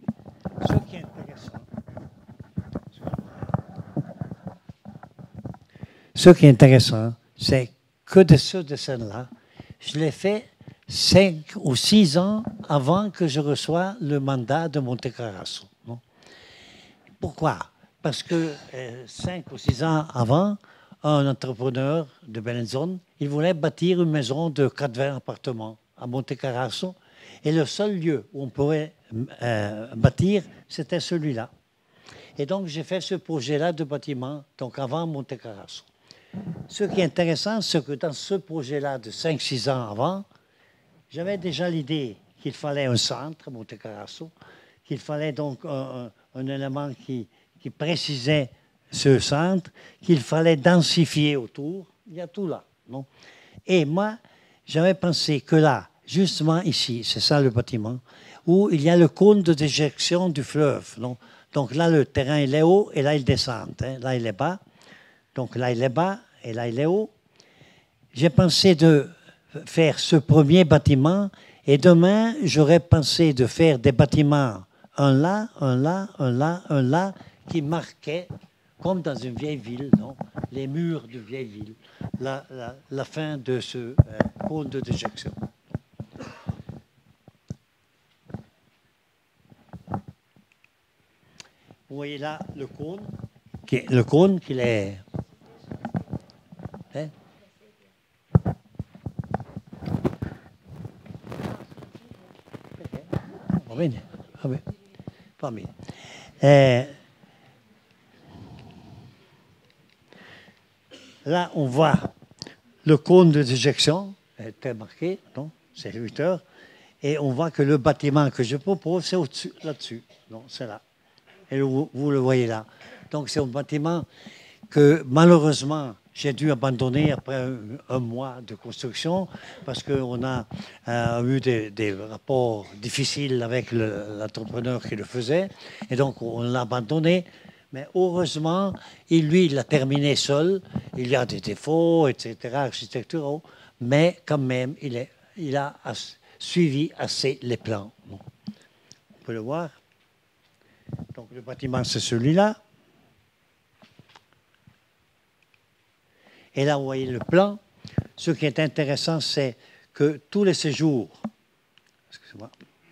Speaker 3: ce qui est intéressant, c'est que de ce dessin-là, je l'ai fait 5 ou 6 ans avant que je reçoive le mandat de Montecarrasco. Pourquoi? Parce que 5 ou 6 ans avant, un entrepreneur de Bellinzone, il voulait bâtir une maison de 80 appartements à Montecarrasco. Et le seul lieu où on pourrait bâtir, c'était celui-là. Et donc, j'ai fait ce projet-là de bâtiment, donc avant Montecarrasco. Ce qui est intéressant, c'est que dans ce projet-là de 5-6 ans avant, j'avais déjà l'idée qu'il fallait un centre, Montecarrasco, qu'il fallait donc un élément qui précisait ce centre, qu'il fallait densifier autour. Il y a tout là. Non? Et moi, j'avais pensé que là, justement ici, c'est ça le bâtiment, où il y a le cône de déjection du fleuve. Non? Donc là, le terrain, il est haut et là, il descend. Hein. Là, il est bas. Donc là, il est bas et là, il est haut. J'ai pensé de faire ce premier bâtiment et demain, j'aurais pensé de faire des bâtiments, un là, un là, un là, un là, qui marquaient, comme dans une vieille ville, non, les murs de vieille ville, la fin de ce cône de déjection. Vous voyez là le cône qu'il est. Hein? Pas bien. Là, on voit le cône de déjection, est marqué, non? C'est 8 heures. Et on voit que le bâtiment que je propose, c'est au-dessus, là-dessus. Non, c'est là. Et vous le voyez là. Donc, c'est un bâtiment que, malheureusement, j'ai dû abandonner après un mois de construction parce qu'on a eu des rapports difficiles avec l'entrepreneur qui le faisait. Et donc, on l'a abandonné. Mais heureusement, il l'a terminé seul. Il y a des défauts, etc., architecturaux. Mais quand même, il a suivi assez les plans. On peut le voir. Donc, le bâtiment, c'est celui-là. Et là, vous voyez le plan. Ce qui est intéressant, c'est que tous les séjours, excusez-moi,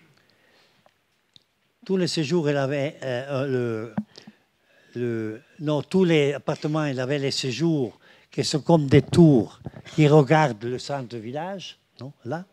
Speaker 3: tous les séjours, il avait tous les appartements, il avait les séjours qui sont comme des tours qui regardent le centre du village, non, là.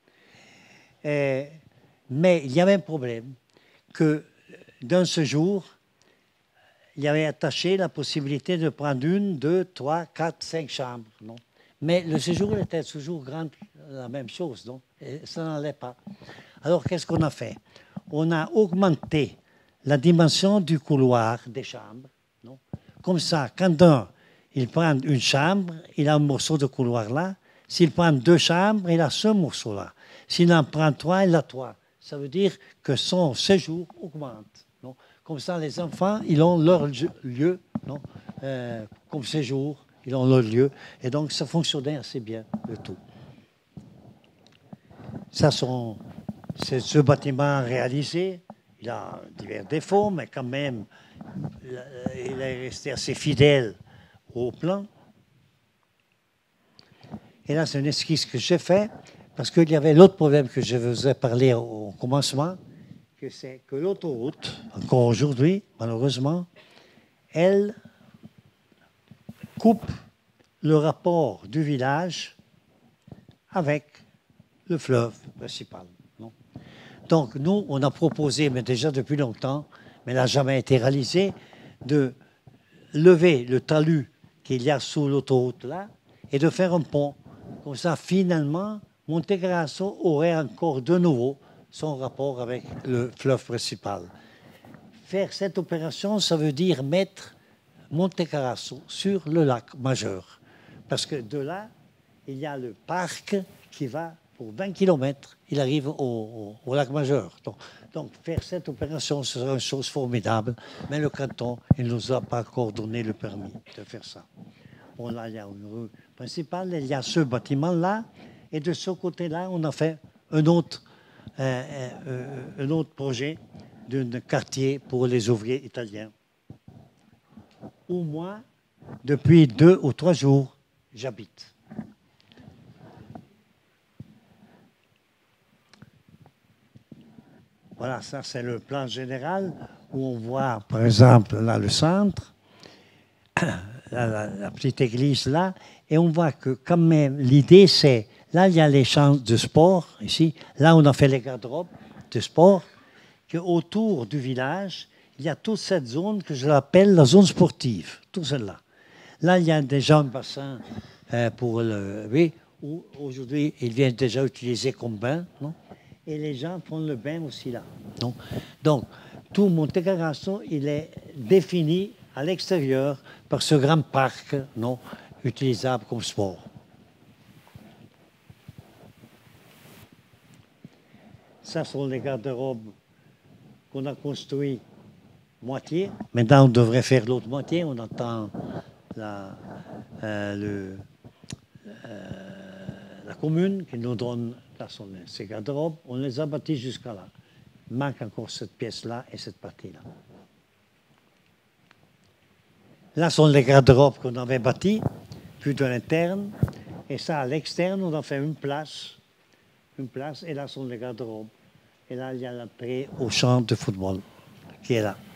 Speaker 3: Mais il y avait un problème que d'un séjour, il y avait attaché la possibilité de prendre 1, 2, 3, 4, 5 chambres. Non? Mais le séjour il était toujours grand, la même chose, non? Et ça n'allait pas. Alors, qu'est-ce qu'on a fait? On a augmenté la dimension du couloir des chambres. Non? Comme ça, quand il prend une chambre, il a un morceau de couloir là. S'il prend 2 chambres, il a ce morceau-là. S'il en prend 3, il a 3. Ça veut dire que son séjour augmente. Non? Comme ça, les enfants, ils ont leur lieu, non? Comme séjour, ils ont leur lieu. Et donc, ça fonctionnait assez bien, le tout. Ça, c'est ce bâtiment réalisé. Il a divers défauts, mais quand même, il est resté assez fidèle au plan. Et là, c'est une esquisse que j'ai faite, parce qu'il y avait l'autre problème que je vous ai parlé au commencement, que c'est que l'autoroute, encore aujourd'hui, malheureusement, elle coupe le rapport du village avec le fleuve principal. Non? Donc, nous, on a proposé, mais déjà depuis longtemps, mais elle n'a jamais été réalisée, de lever le talus qu'il y a sous l'autoroute là et de faire un pont. Comme ça, finalement, Montecarrasso aurait encore de nouveau son rapport avec le fleuve principal. Faire cette opération, ça veut dire mettre Montecarrasso sur le lac majeur. Parce que de là, il y a le parc qui va pour 20 km, il arrive au lac majeur. Donc, faire cette opération, ce serait une chose formidable, mais le canton, il ne nous a pas encore donné le permis de faire ça. Bon, là, il y a une rue principale, il y a ce bâtiment-là, et de ce côté-là, on a fait un autre projet d'un quartier pour les ouvriers italiens. Où moi, depuis 2 ou 3 jours, j'habite. Voilà, ça c'est le plan général où on voit, par exemple, là le centre, la petite église là, et on voit que quand même l'idée c'est, là il y a les champs de sport, ici, là on a fait les garde-robes de sport, qu'autour du village, il y a toute cette zone que je l'appelle la zone sportive, tout cela. Là il y a déjà un bassin pour le... Oui, où aujourd'hui il vient déjà utilisé comme bain, non? Et les gens font le bain aussi là. Non? Donc, tout Montecarrasso, il est défini à l'extérieur par ce grand parc non, utilisable comme sport. Ça sont les garde-robes qu'on a construits moitié. Maintenant, on devrait faire l'autre moitié. On attend la commune qui nous donne ces garde-robes. On les a bâtis jusqu'à là. Il manque encore cette pièce-là et cette partie-là. Là sont les garde-robes qu'on avait bâtis, puis de l'interne. Et ça, à l'externe, on a fait une place. Et là sont les garde-robes. Et là, il y a l'entrée au champ de football qui est là.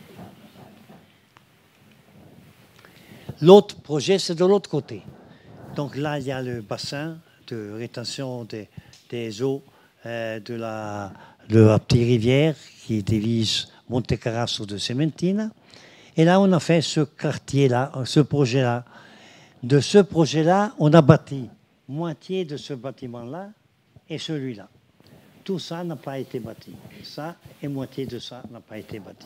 Speaker 3: L'autre projet, c'est de l'autre côté. Donc là, il y a le bassin de rétention des eaux de la petite rivière qui divise Montecarrasso de Cementina. Et là, on a fait ce quartier-là, ce projet-là. De ce projet-là, on a bâti moitié de ce bâtiment-là et celui-là. Tout ça n'a pas été bâti. Ça et moitié de ça n'a pas été bâti.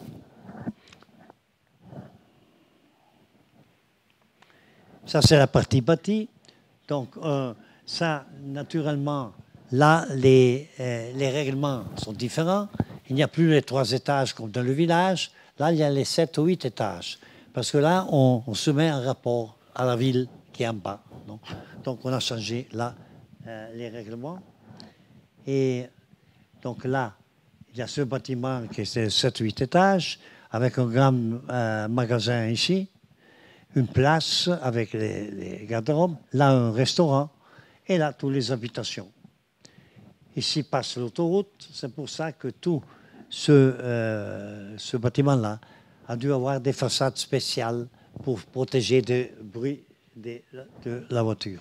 Speaker 3: Ça, c'est la partie bâtie. Donc, ça, naturellement, là, les règlements sont différents. Il n'y a plus les 3 étages comme dans le village. Là, il y a les 7 ou 8 étages. Parce que là, on se met en rapport à la ville qui est en bas. Donc, on a changé, là, les règlements. Et donc là, il y a ce bâtiment qui est 7 ou 8 étages, avec un grand magasin ici, une place avec les garde-robes, là, un restaurant, et là, toutes les habitations. Ici passe l'autoroute, c'est pour ça que tout ce bâtiment-là a dû avoir des façades spéciales pour protéger des bruits de la voiture.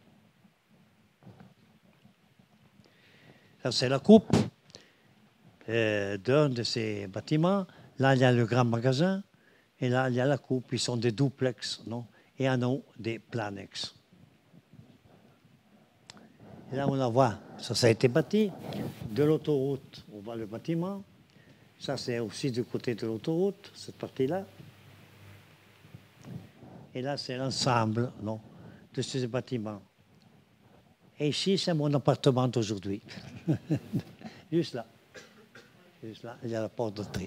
Speaker 3: Ça, c'est la coupe d'un de ces bâtiments. Là, il y a le grand magasin, et là, il y a la coupe. Ils sont des duplex, non? Et en haut, des planex. Et là, on la voit. Ça a été bâti. De l'autoroute, on voit le bâtiment. Ça, c'est aussi du côté de l'autoroute, cette partie-là. Et là, c'est l'ensemble de ces bâtiments. Et ici, c'est mon appartement d'aujourd'hui. Juste là. Juste là, il y a la porte d'entrée.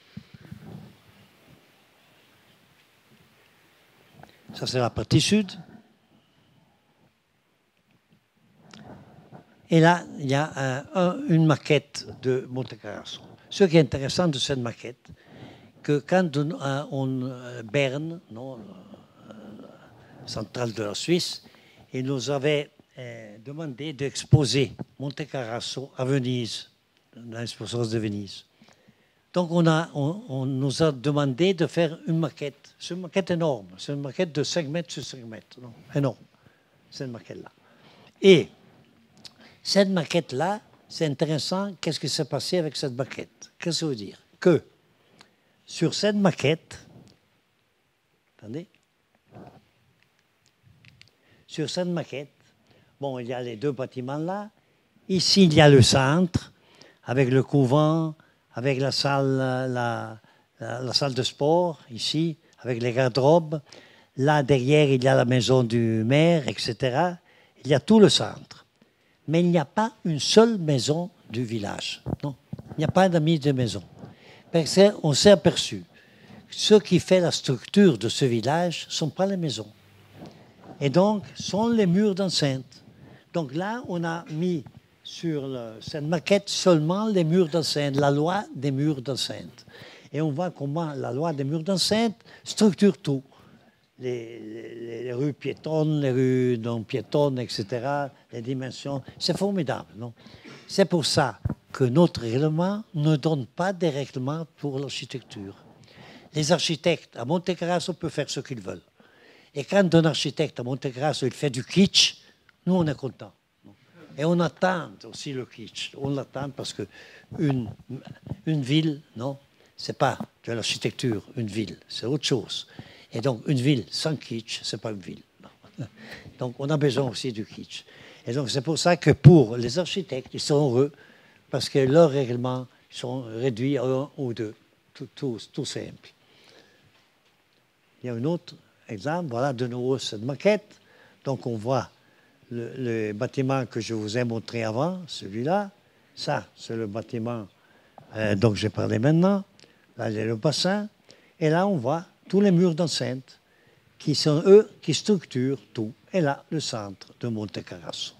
Speaker 3: Ça, c'est la partie sud. Et là, il y a une maquette de Montecarrasso. Ce qui est intéressant de cette maquette, que quand Berne, centrale de la Suisse, il nous avait demandé d'exposer Montecarrasso à Venise, dans l'exposition de Venise. Donc on nous a demandé de faire une maquette. C'est une maquette énorme. C'est une maquette de 5 mètres sur 5 mètres. Non, énorme, cette maquette-là. Et cette maquette-là, c'est intéressant. Qu'est-ce qui s'est passé avec cette maquette? Qu'est-ce que ça veut dire? Que sur cette maquette, Attendez. Sur cette maquette, bon, il y a les deux bâtiments là. Ici, il y a le centre, avec le couvent, avec la salle, la salle de sport, ici, avec les garde-robes. Là, derrière, il y a la maison du maire, etc. Il y a tout le centre. Mais il n'y a pas une seule maison du village. Non, il n'y a pas d'amis de maison. Parce qu'on s'est aperçu que ce qui fait la structure de ce village ne sont pas les maisons. Et donc, sont les murs d'enceinte. Donc là, on a mis sur cette maquette seulement les murs d'enceinte, la loi des murs d'enceinte. Et on voit comment la loi des murs d'enceinte structure tout. Les rues piétonnes, les rues non piétonnes, etc., les dimensions. C'est formidable, non? C'est pour ça que notre règlement ne donne pas des règlements pour l'architecture. Les architectes à Montecarrasso peuvent faire ce qu'ils veulent. Et quand un architecte à Montecarrasso il fait du kitsch, nous on est contents. Et on attend aussi le kitsch. On l'attend parce que une ville, non, c'est pas de l'architecture, une ville, c'est autre chose. Et donc une ville sans kitsch, c'est pas une ville. Non. Donc on a besoin aussi du kitsch. Et donc c'est pour ça que pour les architectes, ils sont heureux parce que leurs règlements sont réduits à 1 ou 2, tout simple. Il y a un autre exemple, voilà de nouveau cette maquette. Donc on voit le bâtiment que je vous ai montré avant, celui-là. Ça, c'est le bâtiment dont j'ai parlé maintenant. Là, il y a le bassin. Et là, on voit tous les murs d'enceinte qui sont eux qui structurent tout. Et là, le centre de Montecarrasso.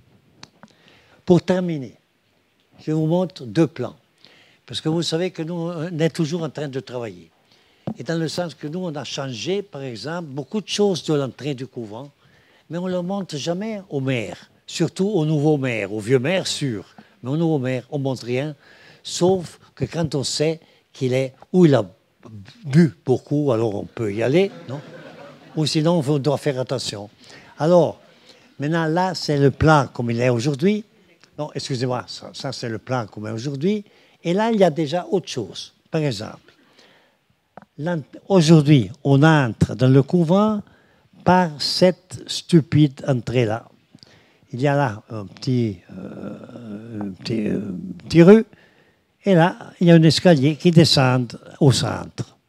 Speaker 3: Pour terminer, je vous montre 2 plans. Parce que vous savez que nous, on est toujours en train de travailler. Et dans le sens que nous, on a changé, par exemple, beaucoup de choses de l'entrée du couvent, mais on ne le montre jamais au maire, surtout au nouveau maire, au vieux maire, sûr. Mais au nouveau maire, on ne montre rien, sauf que quand on sait qu'il est, ou il a bu beaucoup, alors on peut y aller, non? Ou sinon, on doit faire attention. Alors, maintenant, là, c'est le plan comme il est aujourd'hui. Non, excusez-moi, ça c'est le plan comme il est aujourd'hui. Et là, il y a déjà autre chose. Par exemple, aujourd'hui, on entre dans le couvent par cette stupide entrée-là. Il y a là un petit rue, et là, il y a un escalier qui descend au centre.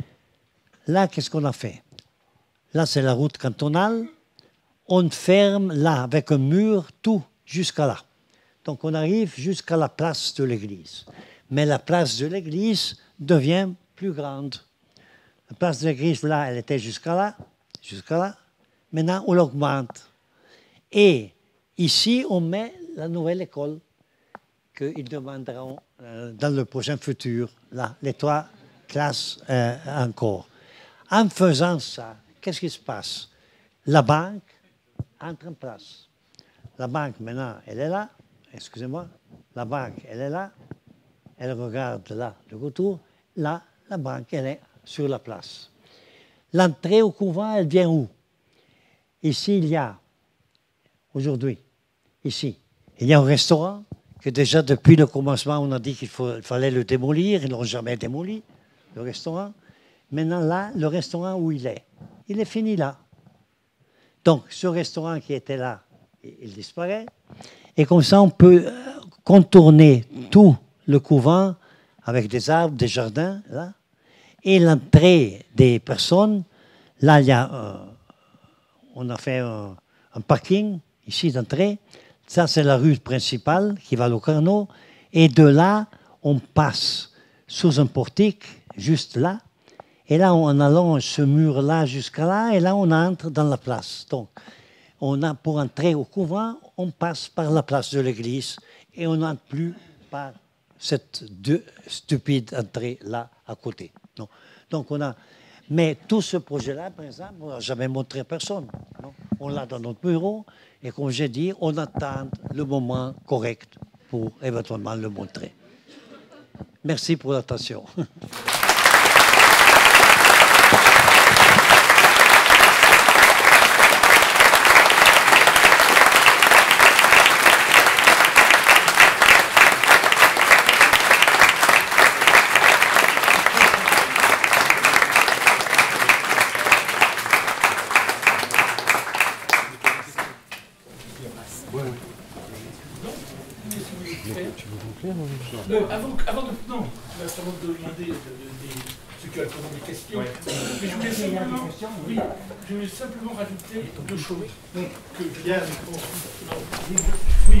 Speaker 3: Là, qu'est-ce qu'on a fait? Là, c'est la route cantonale. On ferme là, avec un mur, tout jusqu'à là. Donc, on arrive jusqu'à la place de l'église. Mais la place de l'église devient plus grande. La place de l'église, là, elle était jusqu'à là. Jusqu'à là. Maintenant, on l'augmente. Et ici, on met la nouvelle école qu'ils demanderont dans le prochain futur. Là, les 3 classes encore. En faisant ça, qu'est-ce qui se passe? La banque entre en place. La banque, maintenant, elle est là. Excusez-moi. La banque, elle est là. Elle regarde là, le retour. Là, la banque, elle est sur la place. L'entrée au couvent, elle vient où? Ici, il y a, aujourd'hui, ici, il y a un restaurant que déjà depuis le commencement, on a dit qu'il fallait le démolir. Ils ne l'ont jamais démoli, le restaurant. Maintenant, là, le restaurant où il est fini là. Donc, ce restaurant qui était là, il disparaît. Et comme ça, on peut contourner tout le couvent avec des arbres, des jardins, là. Et l'entrée des personnes, là, il y a on a fait un parking, ici, d'entrée. Ça, c'est la rue principale qui va au Carnot. Et de là, on passe sous un portique, juste là. Et là, on allonge ce mur-là jusqu'à là. Et là, on entre dans la place. Donc, pour entrer au couvent, on passe par la place de l'église. Et on n'entre plus par cette stupide entrée-là à côté. Non. Donc, mais tout ce projet-là, par exemple, on n'a jamais montré à personne. Non. On l'a dans notre bureau. Et comme j'ai dit, on attend le moment correct pour éventuellement le montrer. Merci pour l'attention.
Speaker 1: faire
Speaker 4: Non, tu vas sûrement te demander ceux qui veulent poser des questions. Mais je voulais simplement rajouter deux choses. Donc, que Pierre, oui,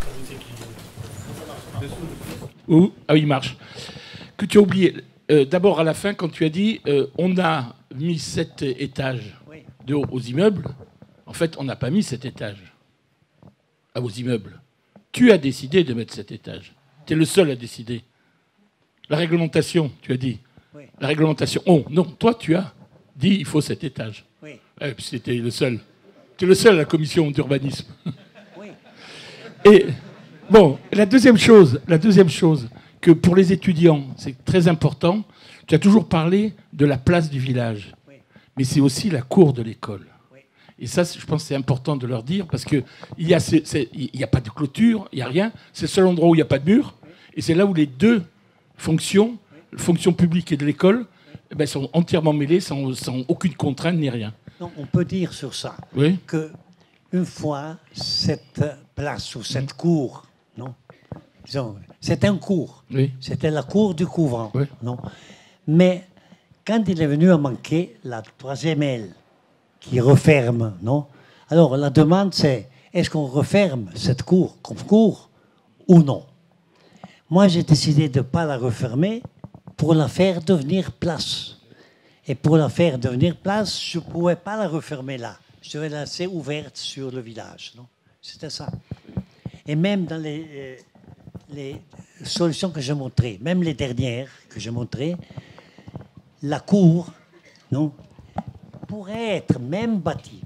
Speaker 4: ah oui, il marche. Que tu as oublié. D'abord, à la fin, quand tu as dit on a mis 7 étages de haut aux immeubles, en fait, on n'a pas mis 7 étages aux immeubles. Tu as décidé de mettre 7 étages. Tu es le seul à décider. La réglementation, tu as dit. Oui. La réglementation. Oh, non, toi, tu as dit il faut 7 étages. Oui. Et puis c'était le seul. Tu es le seul à la commission d'urbanisme. Oui. Et bon, la deuxième chose que pour les étudiants, c'est très important, tu as toujours parlé de la place du village. Oui. Mais c'est aussi la cour de l'école. Oui. Et ça, je pense que c'est important de leur dire, parce qu'il n'y a pas de clôture, il n'y a rien. C'est le seul endroit où il n'y a pas de mur. Oui. Et c'est là où les deux fonctions, fonction publique et de l'école, sont entièrement mêlées, sans aucune contrainte ni rien.
Speaker 3: Non, on peut dire sur ça que une fois cette place ou cette cour, non, disons, c'était un cours, c'était la cour du couvent, non, mais quand il est venu à manquer la troisième aile qui referme, non, alors la demande c'est est-ce qu'on referme cette cour comme cour ou non? Moi j'ai décidé de ne pas la refermer pour la faire devenir place. Et pour la faire devenir place, je ne pouvais pas la refermer là. Je devais la laisser ouverte sur le village. Non, c'était ça. Et même dans les solutions que j'ai montrées, même les dernières que j'ai montrées, la cour, non, pourrait être même bâtie.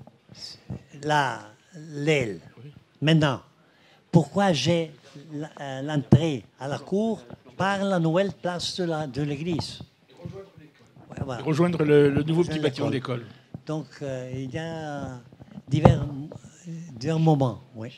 Speaker 3: L'aile. Maintenant, pourquoi j'ai l'entrée à la cour par la nouvelle place de l'église?
Speaker 4: Voilà. Rejoindre le nouveau petit bâtiment d'école.
Speaker 3: Donc, il y a divers moments. Oui.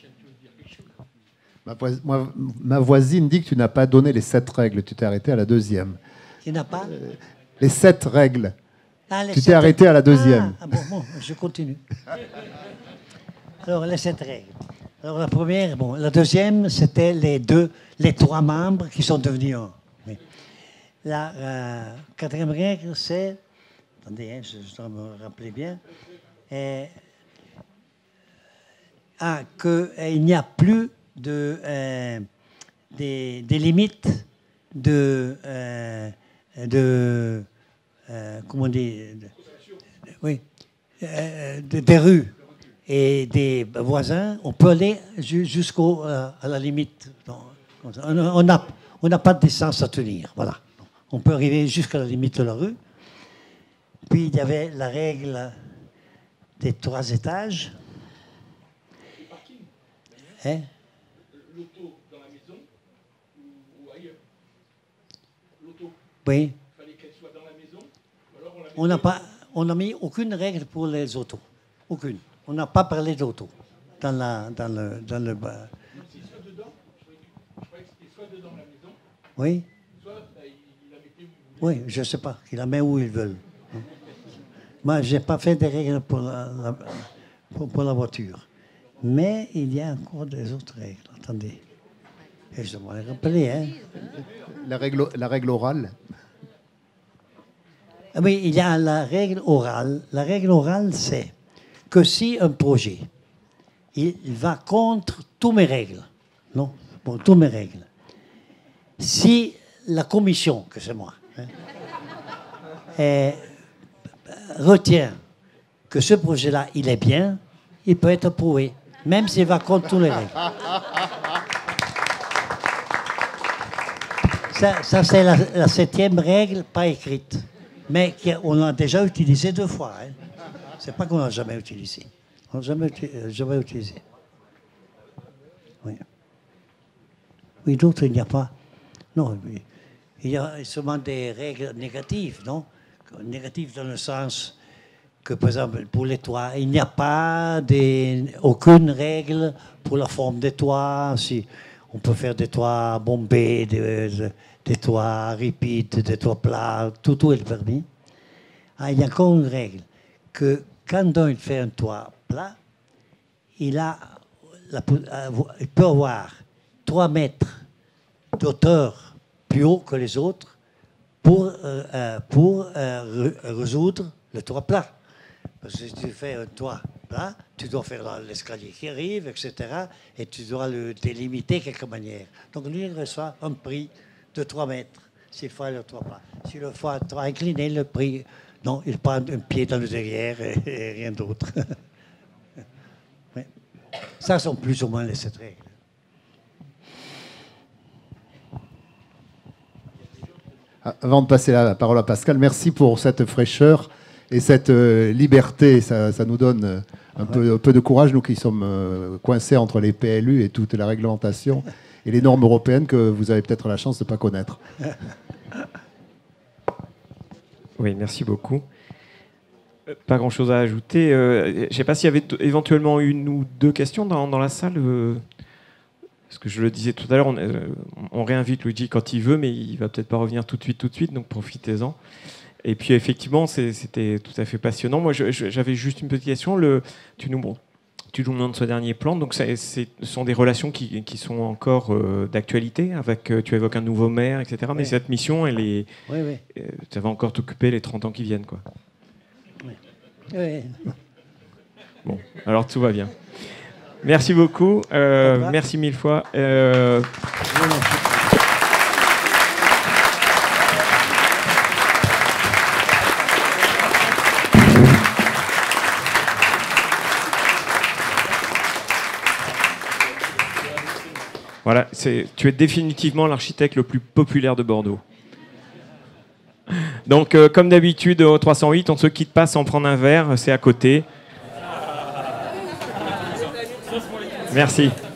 Speaker 5: Ma voisine dit que tu n'as pas donné les 7 règles. Tu t'es arrêté à la deuxième.
Speaker 3: Tu n'as pas
Speaker 5: les 7 règles. Tu t'es arrêté à la deuxième.
Speaker 3: Bon, je continue. Alors, les 7 règles. Alors, la première, la deuxième, c'était les 3 membres qui sont devenus un. Oui. La quatrième règle, c'est, attendez, je dois me rappeler bien, qu'il n'y a plus des limites comment on dit, des rues et des voisins. On peut aller jusqu'à la limite. On n'a pas de distance à tenir, voilà. On peut arriver jusqu'à la limite de la rue. Puis il y avait la règle des 3 étages. Hein?
Speaker 4: L'auto dans la maison ou ailleurs? L'auto.
Speaker 3: Oui.
Speaker 4: Il fallait qu'elle soit dans la maison. Alors
Speaker 3: on n'a mis aucune règle pour les autos. Aucune. On n'a pas parlé d'auto dans le.
Speaker 4: Si soit dedans, je croyais que c'était soit dedans la maison.
Speaker 3: Oui.
Speaker 4: Soit il la mettait où il voulait.
Speaker 3: Oui, je ne sais pas. Il la met où ils veulent. Moi, je n'ai pas fait des règles pour la voiture. Mais il y a encore des autres règles. Attendez. Et je dois les rappeler. Hein.
Speaker 5: La règle orale.
Speaker 3: Oui, il y a la règle orale. La règle orale, c'est que si un projet, il va contre toutes mes règles, non, bon, toutes mes règles, si la commission, que c'est moi, retient que ce projet-là, il est bien, il peut être approuvé, même s'il va contre toutes les règles. Ça c'est la 7e règle, pas écrite, mais qu'on a déjà utilisée 2 fois. Hein. C'est pas qu'on n'a jamais utilisé. On n'a jamais utilisé. Oui. Oui, d'autres, il n'y a pas. Non, il y a seulement des règles négatives, non? Négatives dans le sens que, par exemple, pour les toits, il n'y a pas aucune règle pour la forme des toits. Si on peut faire des toits bombés, des toits ripides, des toits plats, tout est permis. Il y a encore une règle que quand on fait un toit plat, il peut avoir 3 mètres d'auteur plus haut que les autres pour résoudre le toit plat. Parce que si tu fais un toit plat, tu dois faire l'escalier qui arrive, etc. Et tu dois le délimiter de quelque manière. Donc lui, il reçoit un prix de 3 mètres s'il fait le toit plat. S'il le fait toit incliné, le prix... Non, il prend un pied dans le derrière et rien d'autre. Ouais. Ça sont plus ou moins les 7 règles.
Speaker 5: Avant de passer la parole à Pascal, merci pour cette fraîcheur et cette liberté. Ça nous donne un peu de courage, nous qui sommes coincés entre les PLU et toute la réglementation et les normes européennes que vous avez peut-être la chance de ne pas connaître.
Speaker 1: Oui, merci beaucoup. Pas grand-chose à ajouter. Je ne sais pas s'il y avait éventuellement une ou deux questions dans la salle. Parce que je le disais tout à l'heure, on réinvite Luigi quand il veut, mais il va peut-être pas revenir tout de suite, donc profitez-en. Et puis effectivement, c'était tout à fait passionnant. Moi, j'avais juste une petite question. Tu nous montres ce dernier plan, donc ce sont des relations qui sont encore d'actualité. Tu évoques un nouveau maire, etc. Oui. Mais cette mission, elle est, oui. Ça va encore t'occuper les 30 ans qui viennent, quoi.
Speaker 3: Oui. Oui.
Speaker 1: Bon, alors tout va bien. Merci beaucoup. Merci mille fois. Voilà, tu es définitivement l'architecte le plus populaire de Bordeaux. Donc, comme d'habitude, au 308, on ne se quitte pas sans prendre un verre, c'est à côté. Merci.